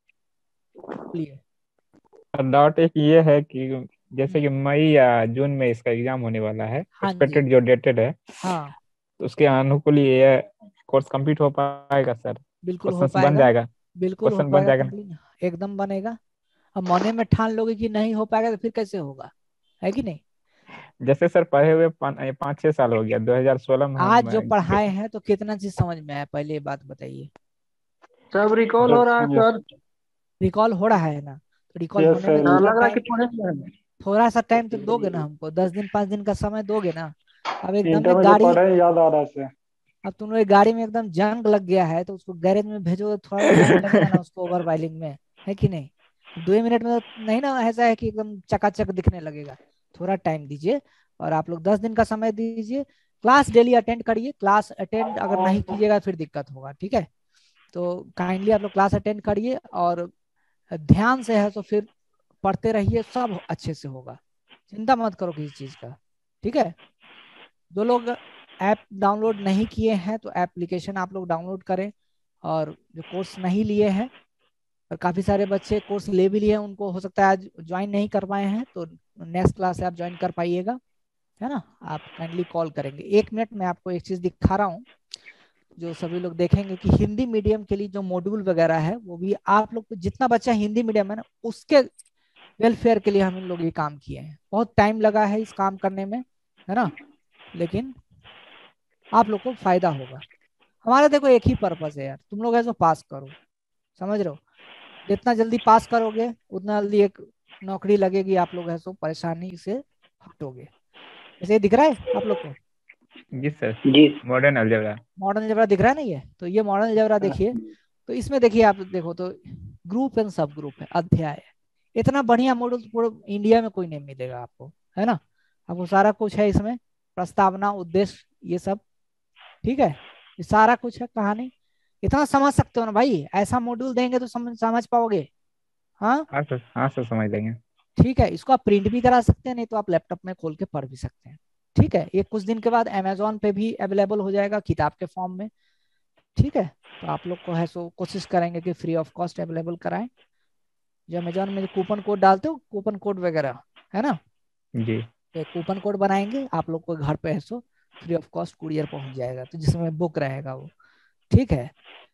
बोलिए। डाउट एक ये है कि जैसे कि मई या जून में इसका एग्जाम होने वाला है, हाँ जी। एक्सपेक्टेड जो डेटेड है, हाँ तो उसके अनुकूल ये कोर्स कंप्लीट हो पाएगा सर? बिल्कुल हो क्वेश्चन बन पाएगा, जाएगा? बिल्कुल हो क्वेश्चन बन पाएगा जाएगा? कंप्लीट, एकदम बनेगा। अब मौने में ठान लोगे कि नहीं हो पाएगा तो फिर कैसे होगा, है कि नहीं। जैसे सर पढ़े हुए पाँच पाँच छह साल हो गया, दो हज़ार सोलह में आज हम जो अ, पढ़ाए हैं तो कितना चीज समझ में आया, पहले ये बात बताइए। सब रिकॉल हो रहा है सर। रिकॉल हो रहा है ना, तो रिकॉल यस होने में सर। थोड़ा लग रहा है कि टाइम, पढ़े हुए हैं। थोड़ा सा टाइम तो दोगे ना हमको, दस दिन पांच दिन का समय दोगे ना। अब एकदम इंटर में में जो गाड़ी, पढ़े हैं, याद आ रहा है सर। अब तुम लोग गाड़ी में एकदम जंग लग गया है तो उसको गैरेज में भेजो तो थोड़ा तो टाइम लगेगा ना उसको ओवर वाइलिंग में, है कि नहीं। दो मिनट में तो नहीं ना, ऐसा है कि एकदम चकाचक दिखने लगेगा, थोड़ा टाइम दीजिए। और आप लोग दस दिन का समय दीजिए, क्लास डेली अटेंड करिए, क्लास अटेंड अगर नहीं कीजिएगा फिर दिक्कत होगा, ठीक है। तो काइंडली आप लोग क्लास अटेंड करिए और ध्यान से है तो फिर पढ़ते रहिए, सब अच्छे से होगा, चिंता मत करो किसी चीज का, ठीक है। जो लोग ऐप डाउनलोड नहीं किए हैं तो एप्लीकेशन आप लोग डाउनलोड करें, और जो कोर्स नहीं लिए हैं, और काफी सारे बच्चे कोर्स ले भी लिए हैं, उनको हो सकता है आज ज्वाइन नहीं कर पाए हैं, तो नेक्स्ट क्लास से आप ज्वाइन कर पाइएगा, है ना। आप काइंडली कॉल करेंगे। एक मिनट में आपको एक चीज दिखा रहा हूँ जो सभी लोग देखेंगे कि हिंदी मीडियम के लिए जो मॉड्यूल वगैरह है वो भी आप लोग को, जितना बच्चा हिंदी मीडियम है ना उसके वेलफेयर के लिए हम लोग ये काम किए हैं। बहुत टाइम लगा है इस काम करने में, है ना, लेकिन आप लोग को फायदा होगा। हमारा देखो एक ही पर्पस है यार, तुम लोग ऐसा पास करो, समझ रहे हो। जितना जल्दी पास करोगे उतना जल्दी एक नौकरी लगेगी, आप लोग ऐसा परेशानी से हटोगे। ऐसे ही दिख रहा है आप लोग को? जी सर। जी मॉडर्न अलजेब्रा। मॉडर्न अलजेब्रा दिख रहा है ना ये? तो ये मॉडर्न अलजेब्रा देखिए। तो इसमें देखिए आप देखो तो ग्रुप एंड सब ग्रुप है, अध्याय, इतना बढ़िया मॉडल पूरे इंडिया में कोई नहीं मिलेगा आपको, है ना। आपको सारा कुछ है इसमें, प्रस्तावना, उद्देश्य, ये सब, ठीक है। ये सारा कुछ है, कहानी, इतना समझ सकते हो ना भाई। ऐसा मॉड्यूल देंगे तो समझ समझ पाओगे। हाँ हाँ सर, हाँ सर, समझ लेंगे। ठीक है। इसको आप प्रिंट भी करा सकते हैं, नहीं तो आप लैपटॉप में खोल के पढ़ भी सकते हैं। ठीक है, ये कुछ दिन के बाद अमेजोन पे भी अवेलेबल हो जाएगा किताब के फॉर्म में। ठीक है, तो आप लोग को है सो कोशिश करेंगे कि फ्री ऑफ कॉस्ट अवेलेबल कराएं। जो अमेजोन में जो कूपन कोड डालते हो, कूपन कोड वगैरह, है ना, जी। तो एक कूपन कोड बनाएंगे, आप लोग को घर पे है so free of cost courier पहुंच जाएगा, तो जिसमें बुक रहेगा वो। ठीक है,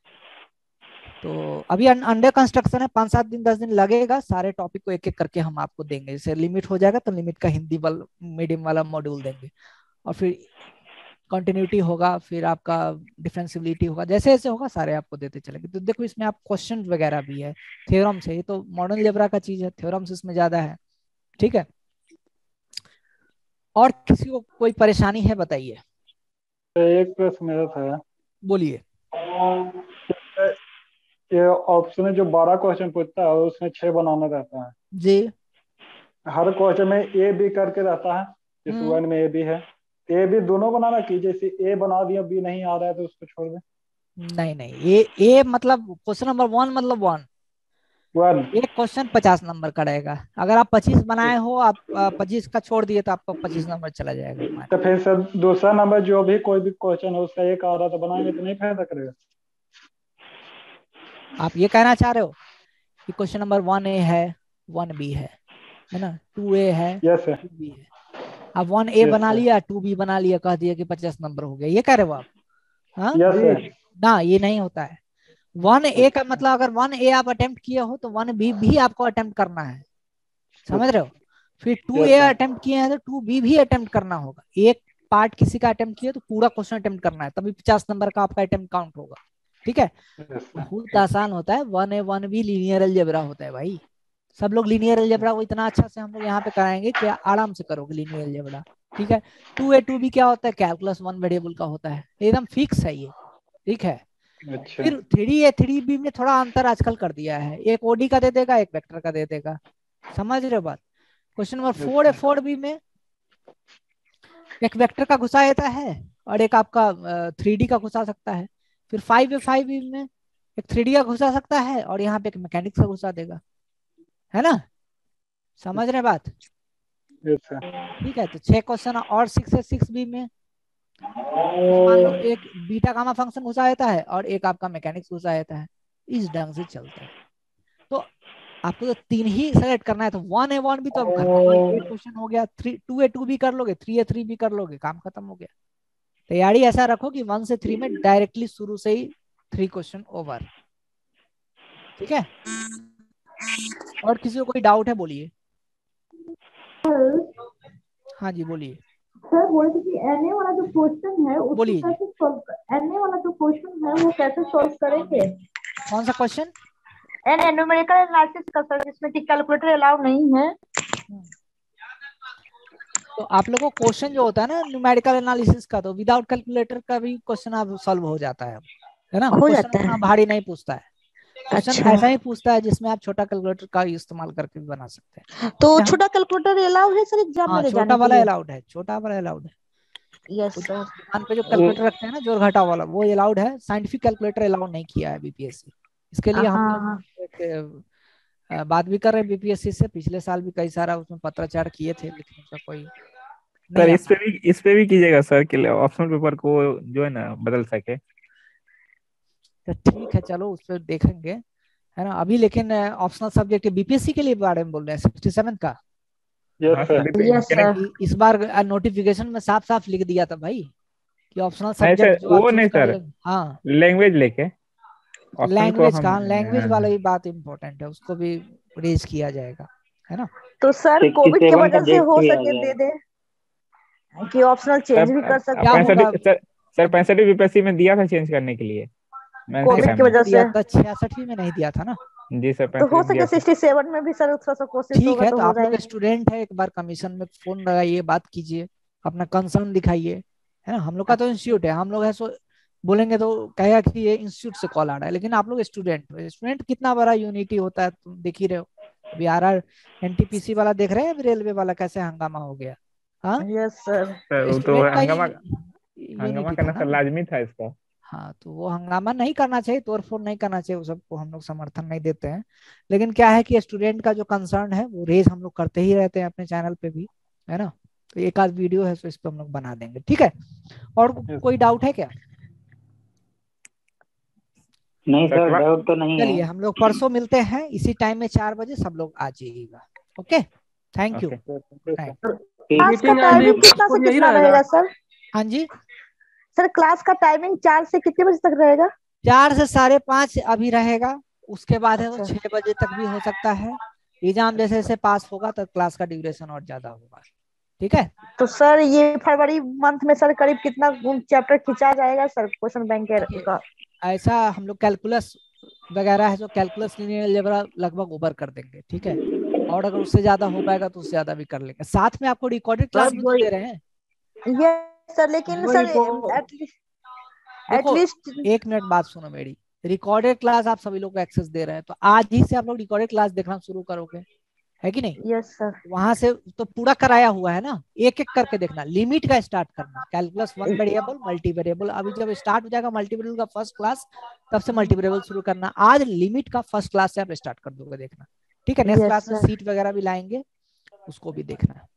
तो अभी अंडर कंस्ट्रक्शन है, पाँच सात दिन दस दिन लगेगा, सारे टॉपिक को एक एक करके हम आपको देंगे। जैसे लिमिट हो जाएगा तो लिमिट का हिंदी वाला मीडियम वाला मॉड्यूल देंगे, और फिर कंटिन्यूटी होगा, फिर आपका डिफरेंशियबिलिटी होगा, जैसे जैसे होगा सारे आपको देते चलेंगे। तो देखो इसमें आप क्वेश्चन वगैरह भी है, थ्योरम्स है, ये तो मॉडर्न अलजेब्रा का चीज है, थ्योरम्स इसमें ज्यादा है। ठीक है, और किसी को कोई परेशानी है बताइए? एक प्रश्न मेरा था, बोलिए। ये ऑप्शन में जो बारह क्वेश्चन पूछता है उसमें छह बनाना रहता है। जी। हर क्वेश्चन में ए बी करके रहता है, जिस हम्म वन में ए बी है, ए बी दोनों बनाना कि जैसे ए बना दिया बी नहीं आ रहा है तो उसको छोड़ दे। नहीं नहीं, ये ये मतलब क्वेश्चन नंबर वन मतलब वन, वन। एक क्वेश्चन पचास नंबर का रहेगा। अगर आप पच्चीस बनाए हो, आप पच्चीस का छोड़ दिए तो आपको पच्चीस नंबर चला जाएगा। मान तो फिर सर दूसरा नंबर जो भी कोई भी क्वेश्चन है उसका एक आ रहा तो बनाएंगे तो नहीं फायदा करेगा? आप ये कहना चाह रहे हो कि क्वेश्चन नंबर वन ए है, वन बी है है ना, टू ए है, यस सर। टू बी है। आप वन ए यस बना सर। लिया, टू बी बना लिया, कह दिया कि पचास नंबर हो गया, ये कह रहे हो आप? हाँ यस सर। ना, ये नहीं होता है। वन ए का मतलब अगर वन ए आप अटेम्प्ट किए हो तो वन बी भी आपको अटेम्प्ट करना है, समझ रहे हो। फिर two yes A sir. Attempt किए हैं तो टू बी भी अटेम्प्ट करना होगा। एक पार्ट किसी का अटेम्प्ट किया तो पूरा क्वेश्चन अटेम्प्ट करना है, तभी पचास नंबर का आपका अटेम्प्ट काउंट होगा। ठीक है, यस सर। बहुत आसान होता है। One A one B linear algebra होता है भाई। सब लोग लीनियर अलजेब्रा को इतना अच्छा से हम लोग यहाँ पे कराएंगे कि आराम से करोगे लीनियर अलजेब्रा। ठीक है, टू ए टू बी क्या होता है? कैलकुलस वन वेरिएबल का होता है, एकदम फिक्स है ये। ठीक है, अच्छा। फिर थ्री ए थ्री बी में थोड़ा अंतर आजकल कर दिया है, एक ओडी का दे देगा, एक वेक्टर का दे देगा, समझ रहे हो बात। Question number four A four B में एक वेक्टर का घुसा देता है और एक आपका थ्री डी का घुसा सकता है। फिर फाइव ए फाइव बी में एक थ्री डी का घुसा सकता है और यहाँ पे एक मैकेनिक्स का घुसा देगा, है ना, समझ रहे बात। Yes sir. ठीक है, तो छह क्वेश्चन और सिक्स ए सिक्स बी में मान लो एक बीटा गामा फंक्शन घुसा देता है और एक आपका मैकेनिक्स घुसा देता है। इस ढंग से चलता है। तो आपको तो तीन ही सेलेक्ट करना है, तो वन ए वन भी तो अब करना ही है। एक क्वेश्चन हो गया, थ्री टू ए टू भी कर लोगे, थ्री ए थ्री भी कर लोगे, काम खत्म हो गया। तैयारी ऐसा रखो कि वन से थ्री में डायरेक्टली शुरू से ही थ्री क्वेश्चन ओवर। ठीक है, और किसी को कोई डाउट है बोलिए। हाँ जी बोलिए। सर बोल रहे थे कि एनए वाला जो क्वेश्चन है उसको बोलिए जी। कैसे सॉल्व, एनए वाला जो क्वेश्चन है वो कैसे सॉल्व करेंगे? कौन सा क्वेश्चन? एन न्यूमेरिकल एनालिसिस का सर, जिसमें कि कैलकुलेटर अलाउ नहीं है। तो आप लोगों को क्वेश्चन जो होता है ना न्यूमेरिकल एनालिसिस का, तो विदाउट कैलकुलेटर का भी क्वेश्चन आप सॉल्व हो जाता है, है ना। हो क्वेश्चन जाता है। उतना भारी नहीं पूछता है, क्वेश्चन अच्छा, ऐसा ही पूछता है जिसमें आप छोटा कैलकुलेटर का इस्तेमाल करके भी बना सकते हैं। तो हम- छोटा कैलकुलेटर अलाउ है सर एग्जाम हाँ में ले छोटा जाने के वाला लिए? अलाउड है, छोटा वाला अलाउड है। यस कुछ सर। दुकान पे जो कैलकुलेटर रखते हैं ना जोड़ घटा वाला, वो अलाउड है। साइंटिफिक कैलकुलेटर अलाउड नहीं किया है बीपीएससी। इसके लिए हम लोग हाँ एक अ, बात भी कर रहे हैं बीपीएससी से, पिछले साल भी कई सारा उसमें पत्राचार किए थे, लेकिन उसका कोई सर नहीं आ इस पे भी इस पे भी कीजिएगा सर कि ऑप्शनल पेपर को जो है ना बदल सके। तो ठीक है, चलो उस पर देखेंगे, है ना। अभी लेकिन ऑप्शनल सब्जेक्ट बीपीएससी के लिए बारे में बोल रहे हैं, सिक्सटी सेवन का यस हाँ सर। Sir yes sir. इ- इस बार नोटिफिकेशन में साफ साफ लिख दिया था भाई कि ऑप्शनल नहीं सब्जेक्ट सर जो आप वो चूज नहीं कर सर, ले। हाँ लैंग्वेज लेके ऑप्शन को लैंग्वेज हम का, लैंग्वेज वाला हाँ, भी बात इम्पोर्टेंट है, उसको भी रेज किया जाएगा, है ना। तो सर सिक्सटी कोविड के सेवन का वजह से डेट हो भी आ सके गया दे है। दे कि ऑप्शनल चेंज भी कर सकते क्या हैं होगा? पैंसठ सर सर पैंसठ बीपीएससी में दिया था चेंज करने के लिए मेंस के कोविड टाइम की में। वजह दिया से। था छियासठवीं में नहीं दिया था ना। जी सर तो पैंसठ हो में दिया सके था। सिक्सटी सेवन में भी सर थोड़ा सा कोशिश ठीक होगा है, तो तो हो आप लोग जाएगा। स्टूडेंट है, एक बार कमीशन में फोन लगाइए, बात कीजिए, अपना कंसर्न दिखाइए, है ना। हम लोग का तो इंस्टीट्यूट है, हम लोग है सो बोलेंगे तो कहेगा कि ये इंस्टीट्यूट से कॉल आ रहा है, लेकिन आप लोग स्टूडेंट हो। स्टूडेंट कितना बड़ा यूनिटी होता है तुम देख ही रहे हो। अभी आर आर एनटीपीसी वाला देख रहे हैं, अभी रेलवे वाला कैसे हंगामा हो गया। हाँ यस सर। सर वो तो स्टूडेंट का ही हंगामा हंगामा यूनिटी था करना ना। सर लाजमी था इसका। हाँ तो वो हंगामा नहीं करना चाहिए, तोड़फोड़ नहीं करना चाहिए, वो सबको हम लोग समर्थन नहीं देते हैं। लेकिन क्या है कि स्टूडेंट का जो कंसर्न है वो रेज हम लोग करते ही रहते हैं अपने चैनल पे भी, है ना। तो एक आध वीडियो है तो इस पे हम लोग बना देंगे, ठीक है। और कोई डाउट है क्या? नहीं सर सर क्ला- डाउट तो नहीं चलिए है। हम लोग परसों मिलते हैं इसी टाइम में, चार बजे सब लोग आ जाइएगा। Okay, thank you. Okay thank class का मीटिंग आईडी टाइमिंग कितना से यही कितना रहेगा। रहेगा सर? हाँ जी, सर क्लास का टाइमिंग चार से कितने बजे तक रहेगा? चार से साढ़े पाँच अभी रहेगा, उसके बाद है तो अच्छा। छह बजे तक भी हो सकता है। एग्जाम जैसे जैसे पास होगा तो क्लास का ड्यूरेशन और ज्यादा होगा, ठीक है। तो सर ये फरवरी मंथ में सर करीब कितना चैप्टर खिंचा जाएगा सर क्वेश्चन बैंक देखिए, का? ऐसा हम लोग कैलकुलस वगैरह है जो कैलकुलस लीनियर अलजेब्रा लगभग ओवर कर देंगे, ठीक है। और अगर उससे ज्यादा हो पाएगा तो उससे ज्यादा भी कर लेंगे। साथ में आपको रिकॉर्डेड क्लास भी तो दे रहे हैं। यस सर, लेकिन वही सर तो। एटलीस्ट देखो एटलीस्ट एक मिनट बात सुनो मेरी, रिकॉर्डेड क्लास आप सभी लोग को एक्सेस दे रहे हैं, तो आज ही से आप लोग रिकॉर्डेड क्लास देखना शुरू करोगे, है कि नहीं। Yes sir. वहां से तो पूरा कराया हुआ है ना, एक एक करके देखना, लिमिट का स्टार्ट करना, calculus one variable multi variable. अभी जब स्टार्ट हो जाएगा मल्टी वेरिएबल का फर्स्ट क्लास, तब से मल्टी वेरिएबल शुरू करना। आज लिमिट का फर्स्ट क्लास से आप स्टार्ट कर दोगे देखना, ठीक है। नेक्स्ट यस क्लास में सर। सीट वगैरह भी लाएंगे, उसको भी देखना है।